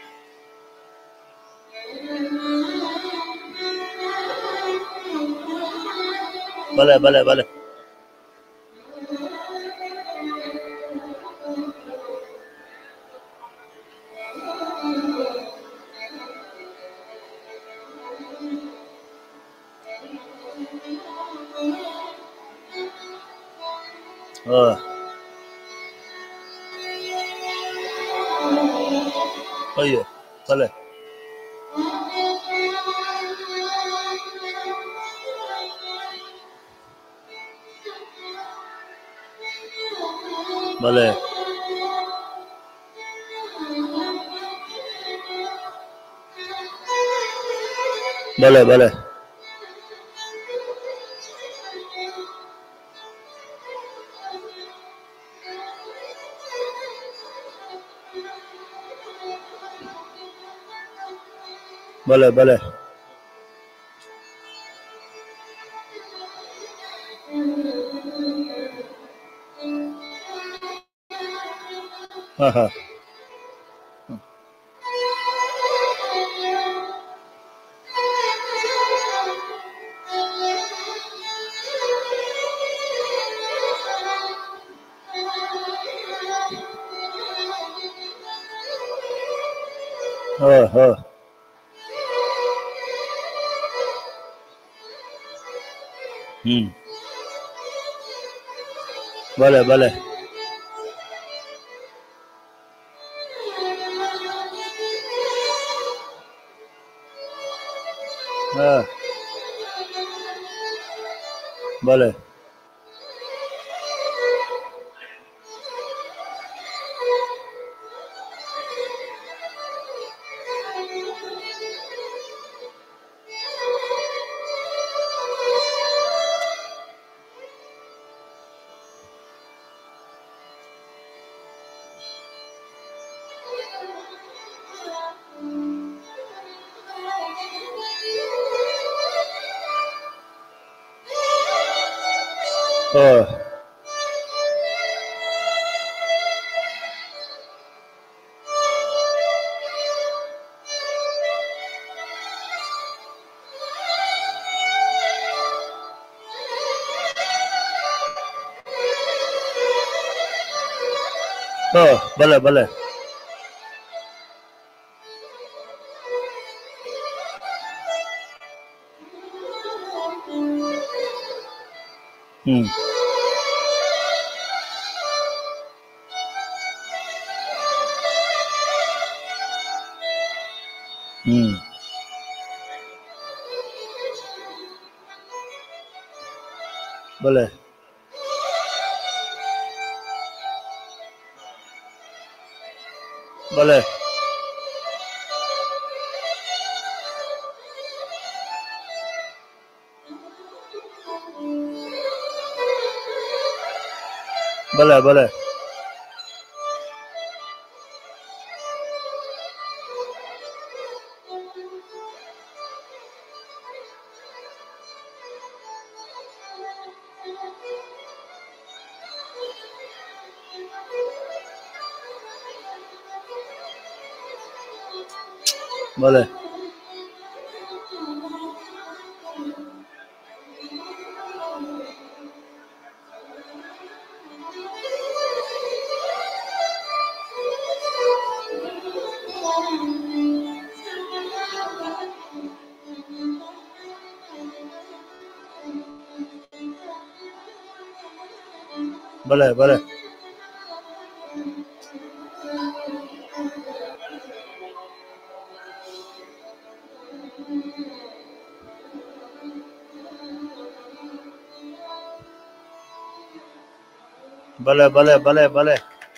Boleh, boleh, boleh. Oh. Oh iya, boleh. Boleh. Boleh, boleh. Boleh, boleh. Aha. Oh, oh. Hmm. Boleh, boleh. Ah. Boleh. Oh. Oh, boleh, boleh. Hmm. Hmm. Boleh. Boleh. Boleh, boleh. Boleh. Boleh, boleh. Boleh, boleh, boleh, boleh.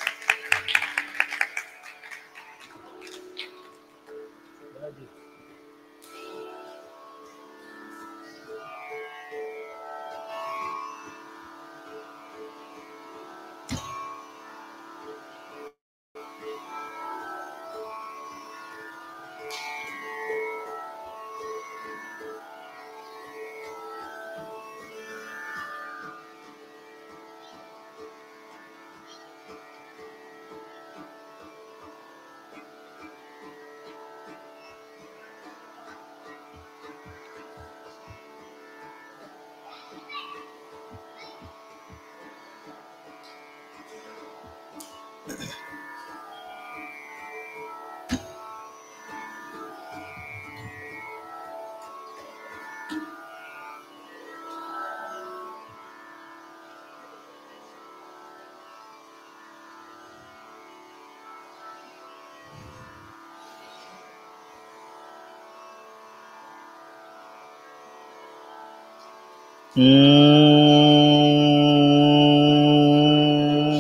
Hmm.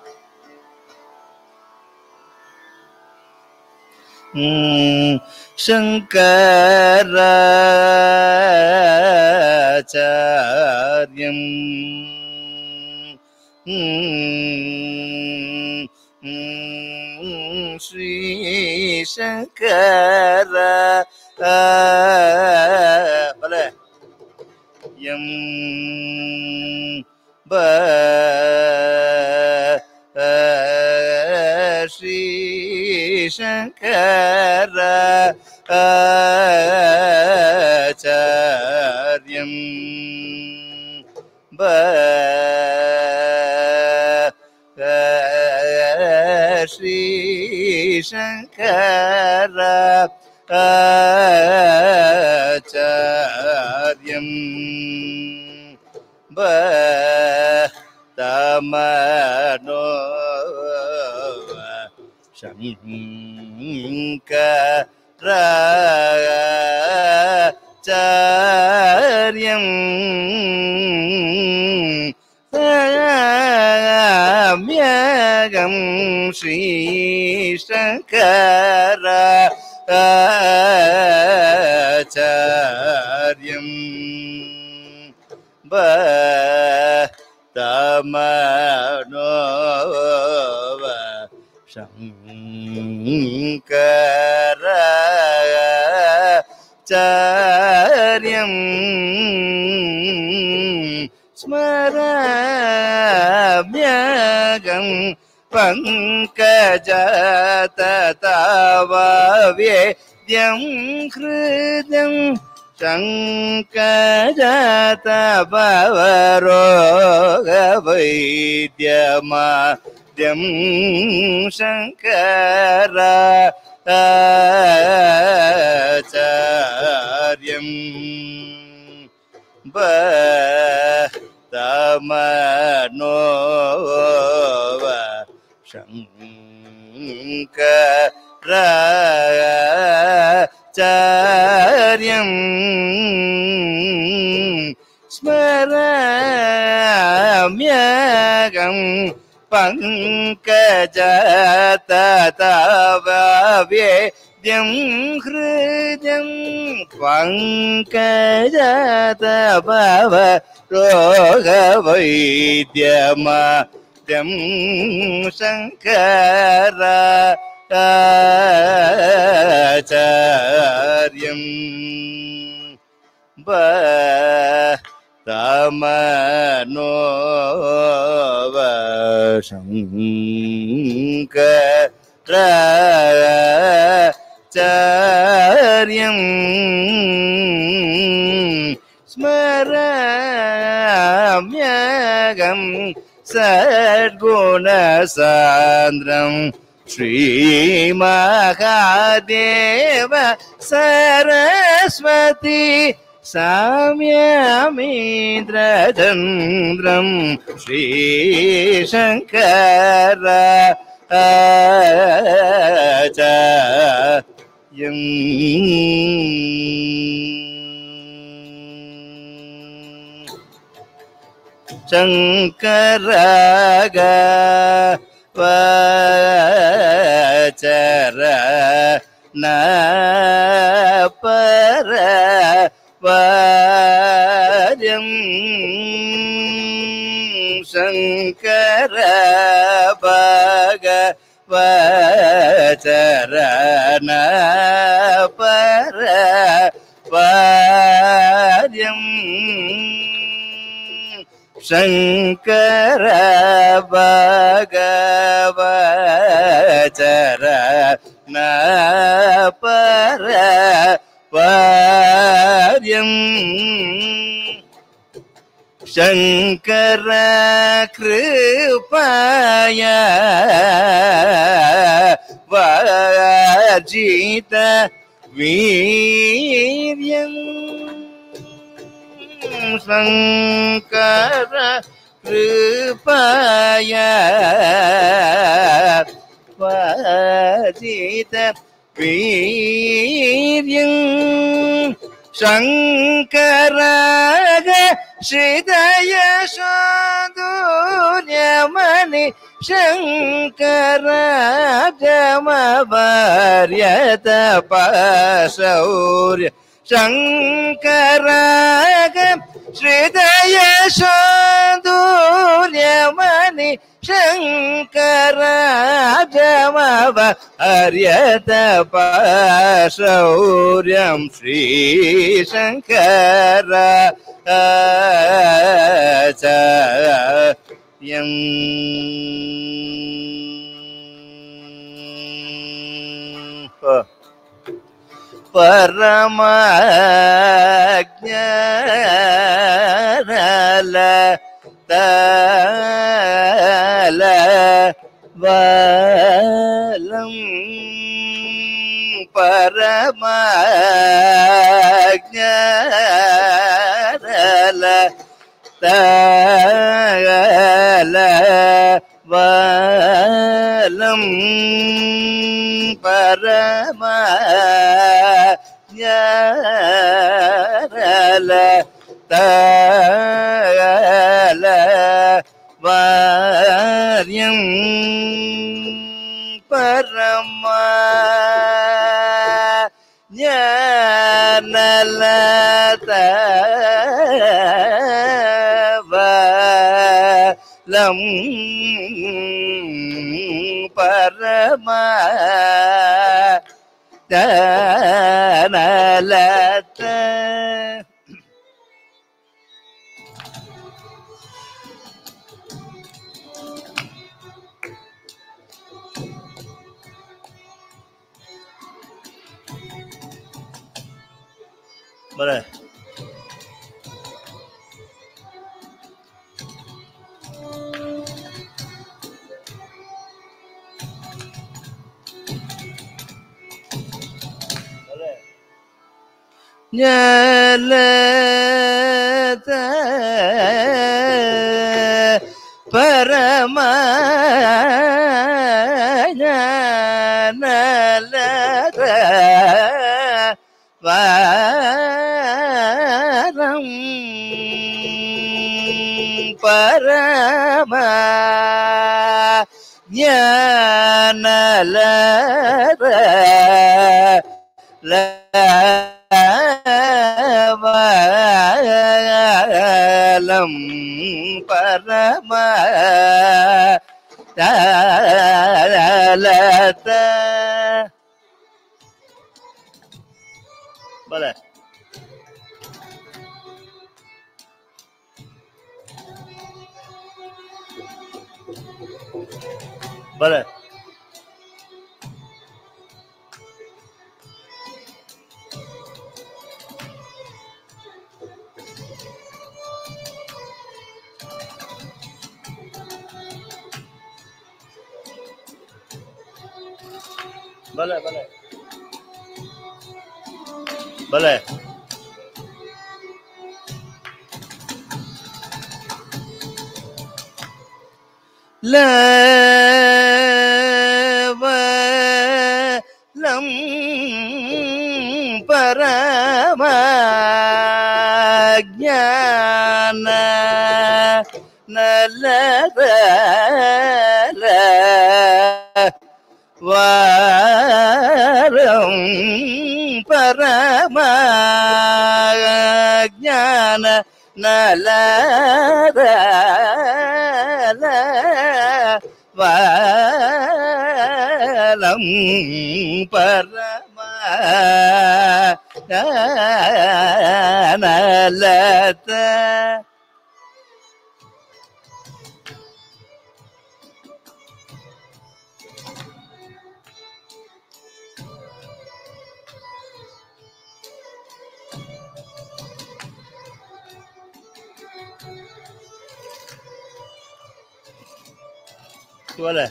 Hmm. Shankaracharyam. Hmm. Hmm. Sri Shankara. Boleh. Yam ba Shri Shankara Acharyam ba Shri Shankara Acharyam ba tamano Shankara Charyam Samyagam Sri Shankara Acharyam ba tamano Shankara Charyam स्मराम्यहं पङ्कजतवेद्यं हृदयं शङ्करतपवरोगवैद्यमाद्यं शङ्कराचार्यं बतमनोव शङ्कराचार्यं स्मराम्यहं पङ्कजतवेद्यं हृदयं पङ्कजतपवरोगवैद्यमाद्यं शङ्कराचार्यं बतमनोव शङ्कराचार्यं स्मराम्यहं सद्गुणसान्द्रं श्रीमहादेव सरस्वती साम्यमीन्द्रचन्द्रं श्रीशङ्कराचार्यं शङ्करागवचर नापर वार्यं शङ्कर भगवचरण पर वार्यं शङ्कर भगवचरण पर वार्यं शङ्कर कृपया वर्जित वीर्यं शङ्कर कृपया वर्जित वीर्यं शङ्कराग श्रीदय शादुर्यमणि शङ्करागमवर्यत पशौर्य शङ्कराग श्रीदय शादुर्यमणि शङ्करागमवर्यत पशौर्यं श्रीशङ्कराचार्यं परमज्ञानल तल वलं परमज्ञानल तल वलं परमज्ञानल तल वार्यं परमा ज्ञानलतवलं परमा ज्ञानलत பல ஞலத பரம ஞலத வரம் பரம ஞானலத வலம் பரம லத பல பல भले भले भले लवलम परम ज्ञान नलद वारं परम ज्ञान नलद वारं परम नलद Boleh.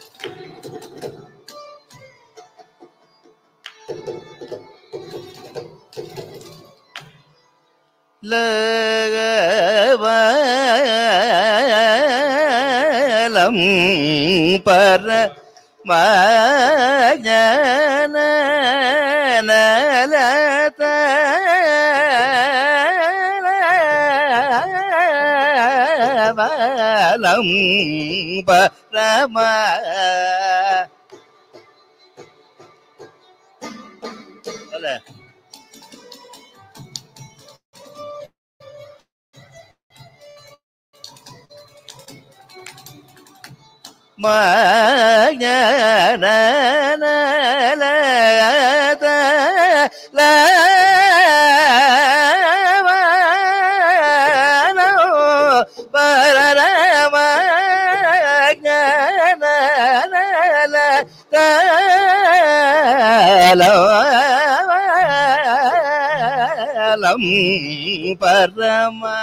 Lewalam para majana nalata walam Rama boleh majana nalata lawano pararama lam parama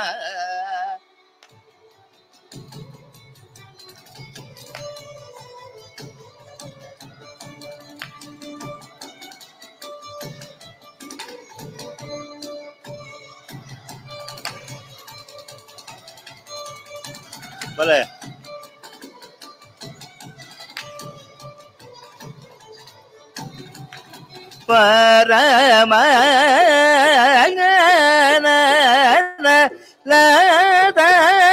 boleh Parama lada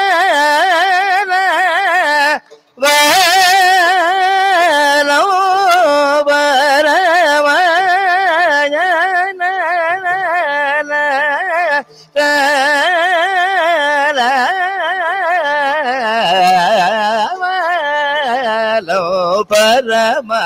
walau parama walau parama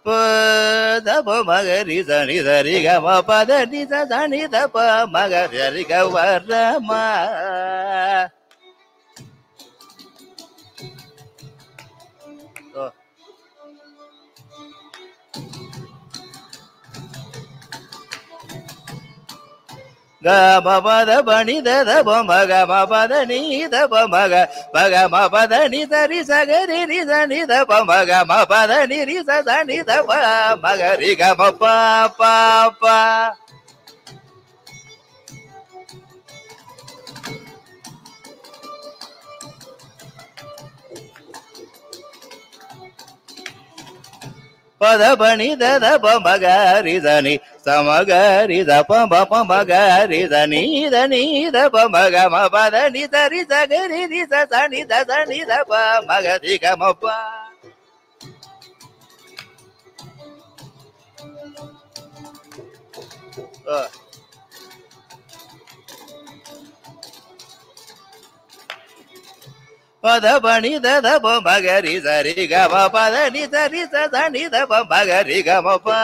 பதப மகரி சனி சரி கம பத நிச சனி தப மகரி சரி கவரமா கம பத பணி தப மக மபத நீ தப மக மக மபத நி சரி சகரி ரி சனி தப மக மபத நி ரி சனி தப மகரி கம பா பா பா பத பணி தப மகரி சனி சமகரி தப பப மகரி சனி தனி தப மக மபத நி சரி சகரி ரி சனி தனி தப மகரி கம பா பத பணி தப மகரி சரி கம பத நி சரி சனி தப மகரி கம பா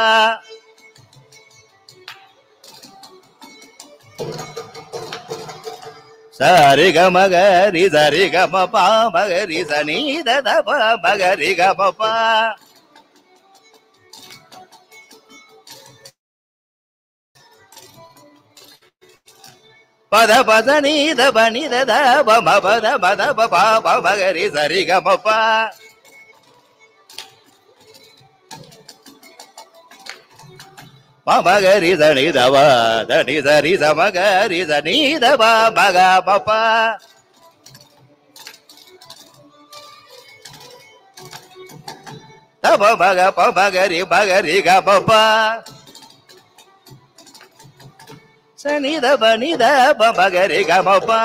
சரி கம கரி சரி கம பா மகரி சனி தப மகரி கம பா பத பத நீ தப நி தப மபத பத பா மகரி சரி கம பா மகரி சனி தப தனி சரி சமகரி சனி தப மக பப்பா தப மக ப மகரி மகரி கம பா சனி தப நி தப மகரி கம பா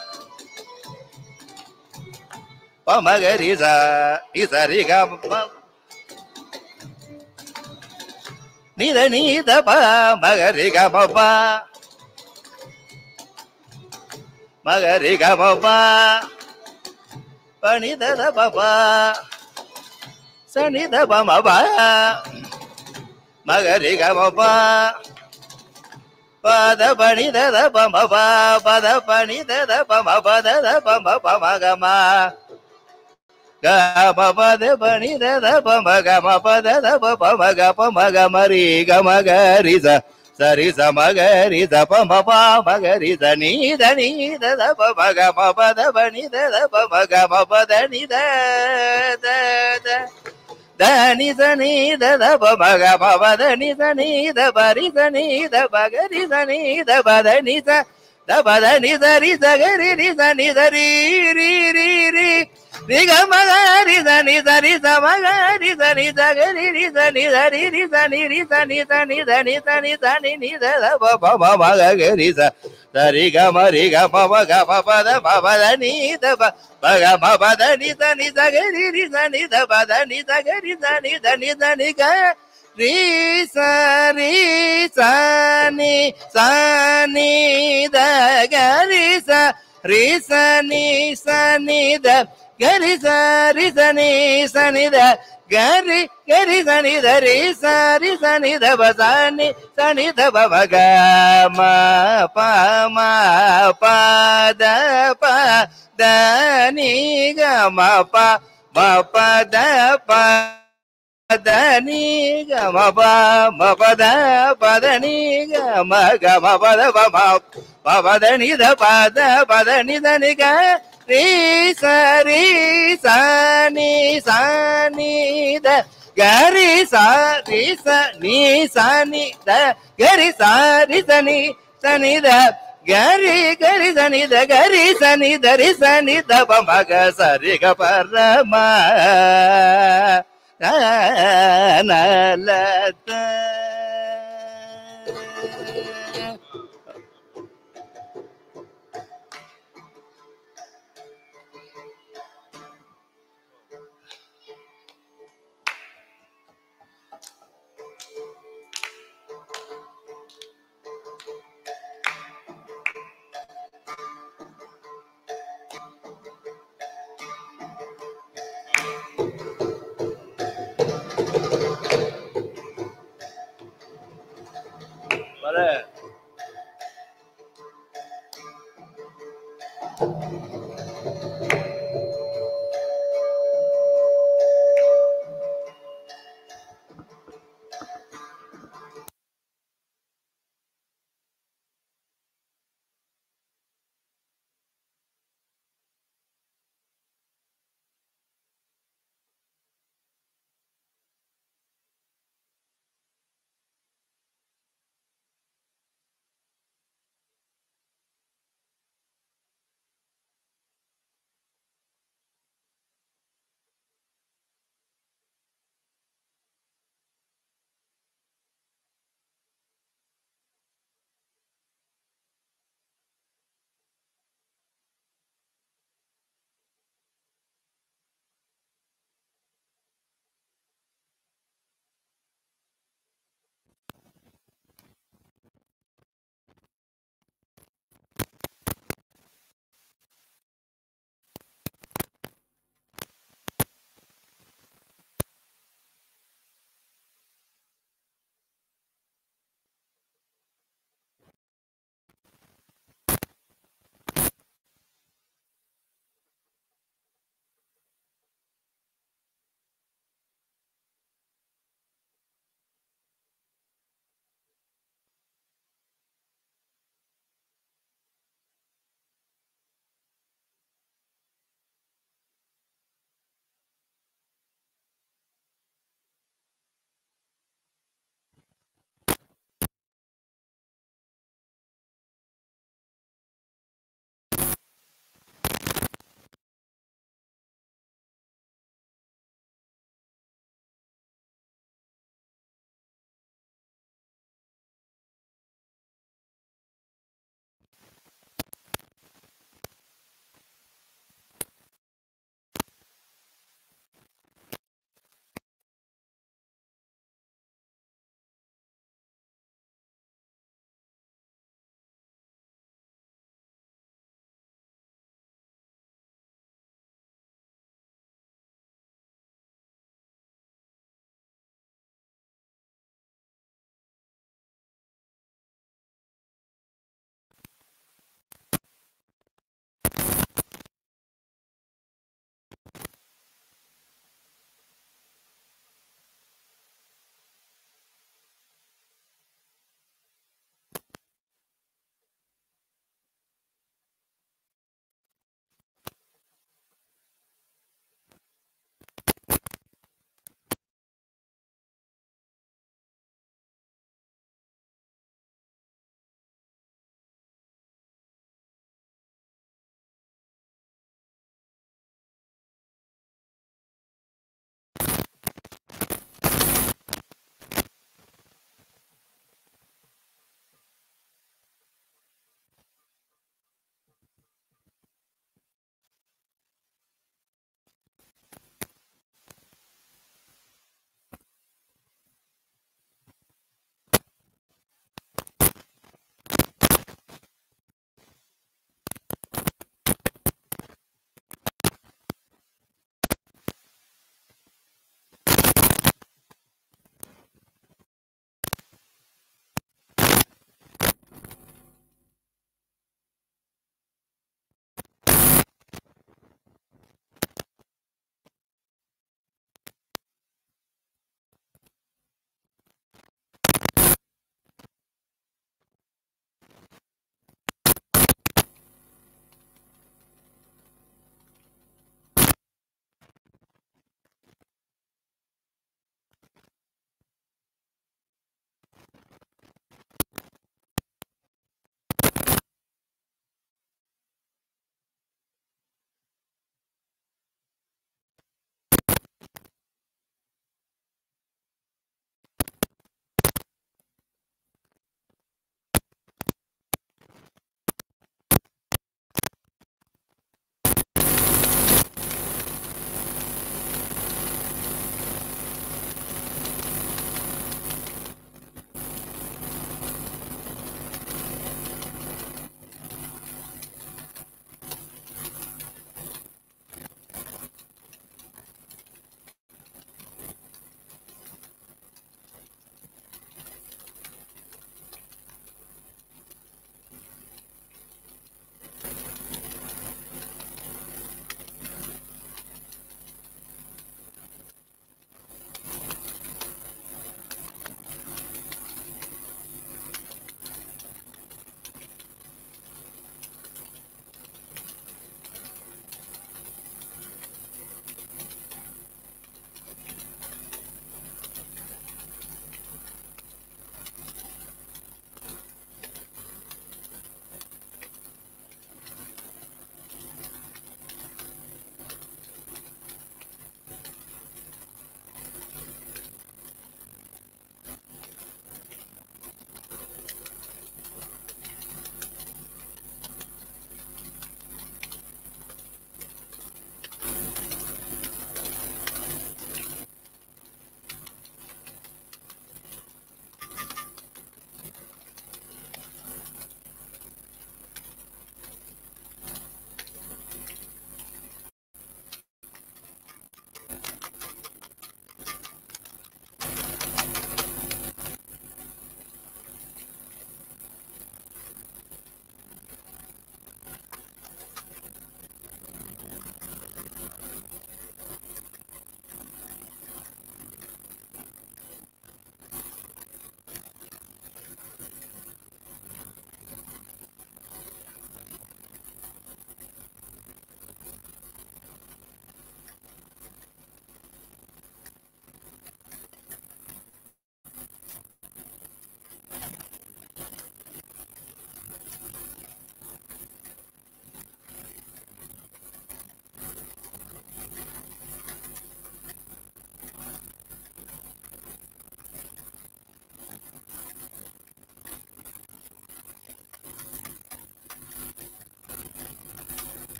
ப மகரி ச நி சரி கம நித நீ தப மகரி கம பா மகரி கம பா பனி தப பா சனி தப மப மகரி கம பா பத பணி தப மப பத பணி தப மபத தப மப மகம கம பத பணி தப மக மபத தப மக ப மக மரி கம கரி ச சரி சமகரி தப மப மகரி தனி தனி தப மக மபத பணி தப மக மபத நி த தனி சனி தப மக மபத நி சனி தப ரி சனி தப கரி சனி தப தனி ச தப தனி சரி சகரி ரி சனி சரி ரி ரி ரி ரி கம கரி சனி சரி சமகரி சனி சகரி ரி சனி சரி ரி சனி ரி சனி சனி தனி சனி சனி நி தப பப மக கரி ச சரி கம ரி கம மக மபத மபத நி தப மக மபத நி சனி சகரி ரி சனி தப தனி சகரி சனி தனி சனி க ரி சரி சனி சனி த கரி ச ரி சனி சனி த கரி சரி சனி சனி த கரி கரி சனி த ரி சரி சனி தப சனி சனி தப மக ம ப ம ப த ப த நி க ம ப ம ப த ப த நி க ம ப ம ப த ப த நி க ம க ம ப த ப ம ப ப த நி த ப த ப த நி த நி க ரி ச ரி ச நி ச நி த கரி ச ரி ச நி ச நி த கரி ச ரி ச நி ச நி த கரி கரி ச நி த கரி ச நி த ரி ச நி த ப ம க ச ரி க ப ர ம நலத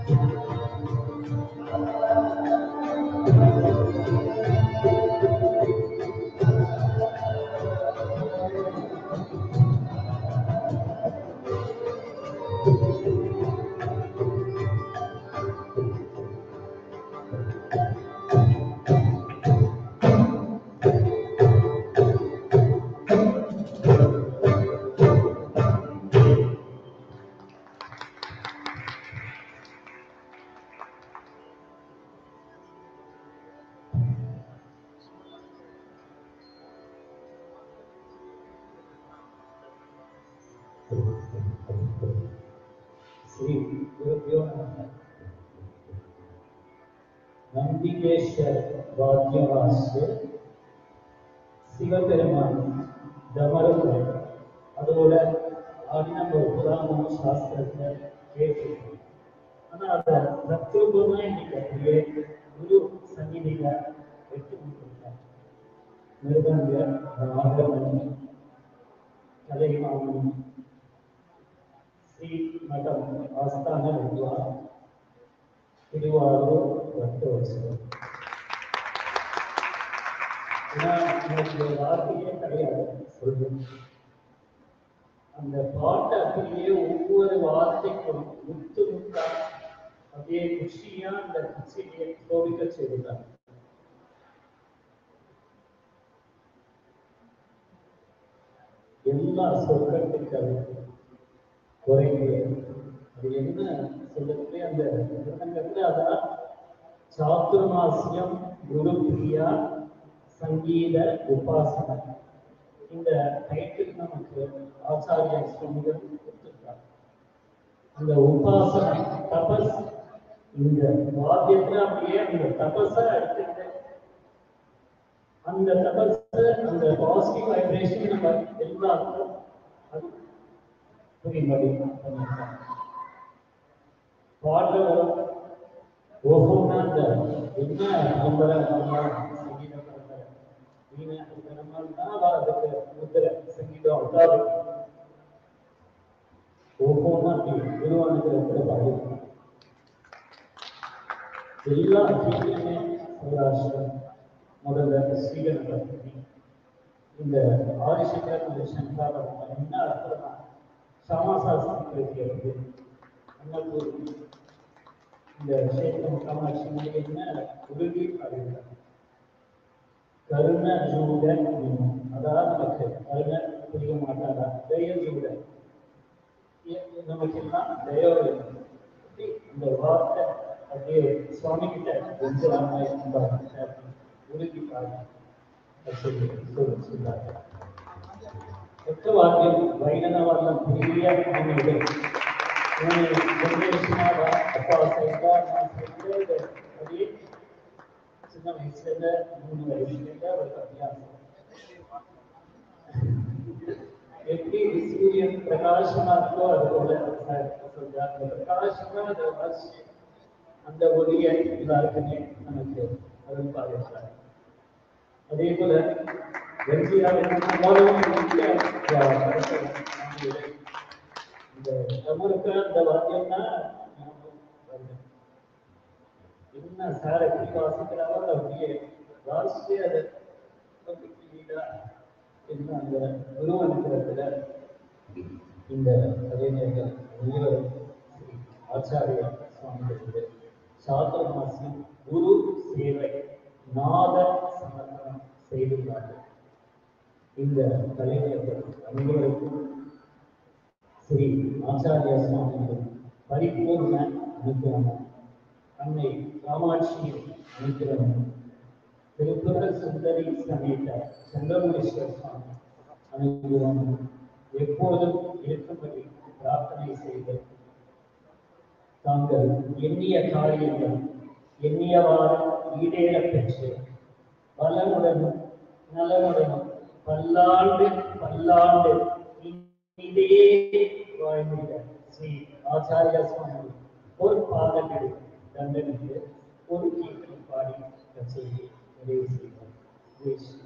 श्री गुरुभ्यो नमः। नंदिकेश्वर वाद्यवास्य சிவபெருமான் தமருகள் அதோட ஆடினம் ஒரு புராணம் சாஸ்திரத்தை கேட்டிருக்கோம். ஆனால் அதை தத்துவமாக இன்னைக்கு அப்படியே குரு சந்நிதியில வெற்றி கொடுத்துருக்காங்க. மிருதங்க நாகமணி கலைமாமணி ஸ்ரீ மடம் ஆஸ்தான வித்வான் திருவாரூர் பக்தவத்சலம். ஏன்னா எனக்கு வார்த்தையே கிடையாது சொல்றேன். அந்த பாட்டை அப்படியே ஒவ்வொரு வார்த்தைக்கும் முத்து முத்தா அப்படியே குஷியா அந்த குச்சியை கோபிக்க செய்தார். எல்லா சொற்கட்டுக்கள் குறைந்து அது என்ன சொல்லக்கூடிய அந்த மிருதங்கத்துல அதான் சாத்துர்மாசியம் குரு பிரியா சங்கீத உபாசனை இந்த டைட்டில் நமக்கு ஆச்சாரிய சுவாமிகள் கொடுத்திருக்காங்க. அந்த உபாசனை தபஸ் இந்த வாத்தியத்துல அப்படியே அந்த தபஸை எடுத்துட்டு அந்த தபஸ் அந்த பாசிட்டிவ் வைப்ரேஷன் நம்ம எல்லாருக்கும் அது புரியும்படி பண்ணியிருக்காங்க. பாடல ஒவ்வொன்றா அந்த என்ன நம்பரை சங்கீத பரம்பரை வீணை அந்த நம்மள்தான் அதுக்கு முத்திரை சங்கீதம் அதாவது ஒவ்வொன்றா அப்படி குருவானுக்கு பாடியிருக்காங்க. எல்லா அத்தியுமே சௌராஷ்டிரம் முதல்ல ஸ்ரீகணபதி இந்த ஆதிசங்கர சங்கராபரணம் என்ன அர்த்தம்னா சமாசாஸ்திரிக்கிறது அன்னபூர் இந்த கஷேத்திரம் காமாட்சி என்ன உறுதி அறிவித்தார். கருண ஜூட அதாவது நமக்கு கருண புரிய மாட்டாரா தய ஜூட நமக்கு எல்லாம் தயவு இந்த வார்த்தை அப்படியே சுவாமி கிட்ட உறுதி சொல்லி சொல்லாங்க. ஒத்த வாக்கியம் வைணவர்லாம் பெரிய அப்பா சைடா நான் சைடு அப்படியே சின்ன வயசுல மூணு வயசுல ஒரு அபியாசம் எப்படி சூரியன் பிரகாசமா இருக்கோ அது போல சொல்றாங்க. பிரகாசமா அந்த ஒளியை எல்லாருக்குமே நமக்கு அருள் பாதிக்கிறார். அதே போல இந்த தமிழுக்கு அந்த வாக்கியம்னா என்ன சார் எப்படி வாசிக்கிறாரோ அப்படியே வாசிச்சு அதை என்ன அந்த குருவனுக்கிறதுல இந்த கலைஞர்கள் அனைவரும் ஆச்சாரிய சுவாமிகளுக்கு சாத்திரமாசியம் குரு சேவை நாத சமர்ப்பணம் செய்துள்ளார்கள். இந்த கலைஞர்கள் அனைவருக்கும் ஸ்ரீ ஆச்சாரிய சுவாமிகள் பரிபூர்ண அனுகிரகம், அன்னை காமாட்சியின் அனுகிரகம், திருப்புர சுந்தரி சமேத சந்திரமணீஸ்வர சுவாமி அனுகிரகம் எப்போதும் இருக்கும்படி பிரார்த்தனை செய்து தாங்கள் எண்ணிய காரியங்கள் எண்ணியவாறு ஈடேற பெற்று பலனுடனும் நலனுடனும் பல்லாண்டு பல்லாண்டு இதே வாழ்ந்த ஸ்ரீ ஆச்சாரிய சுவாமி ஒரு பாதங்கள் தண்டனைக்கு ஒரு கீர்த்தனை பாடி கச்சேரி நிறைவு செய்தார்.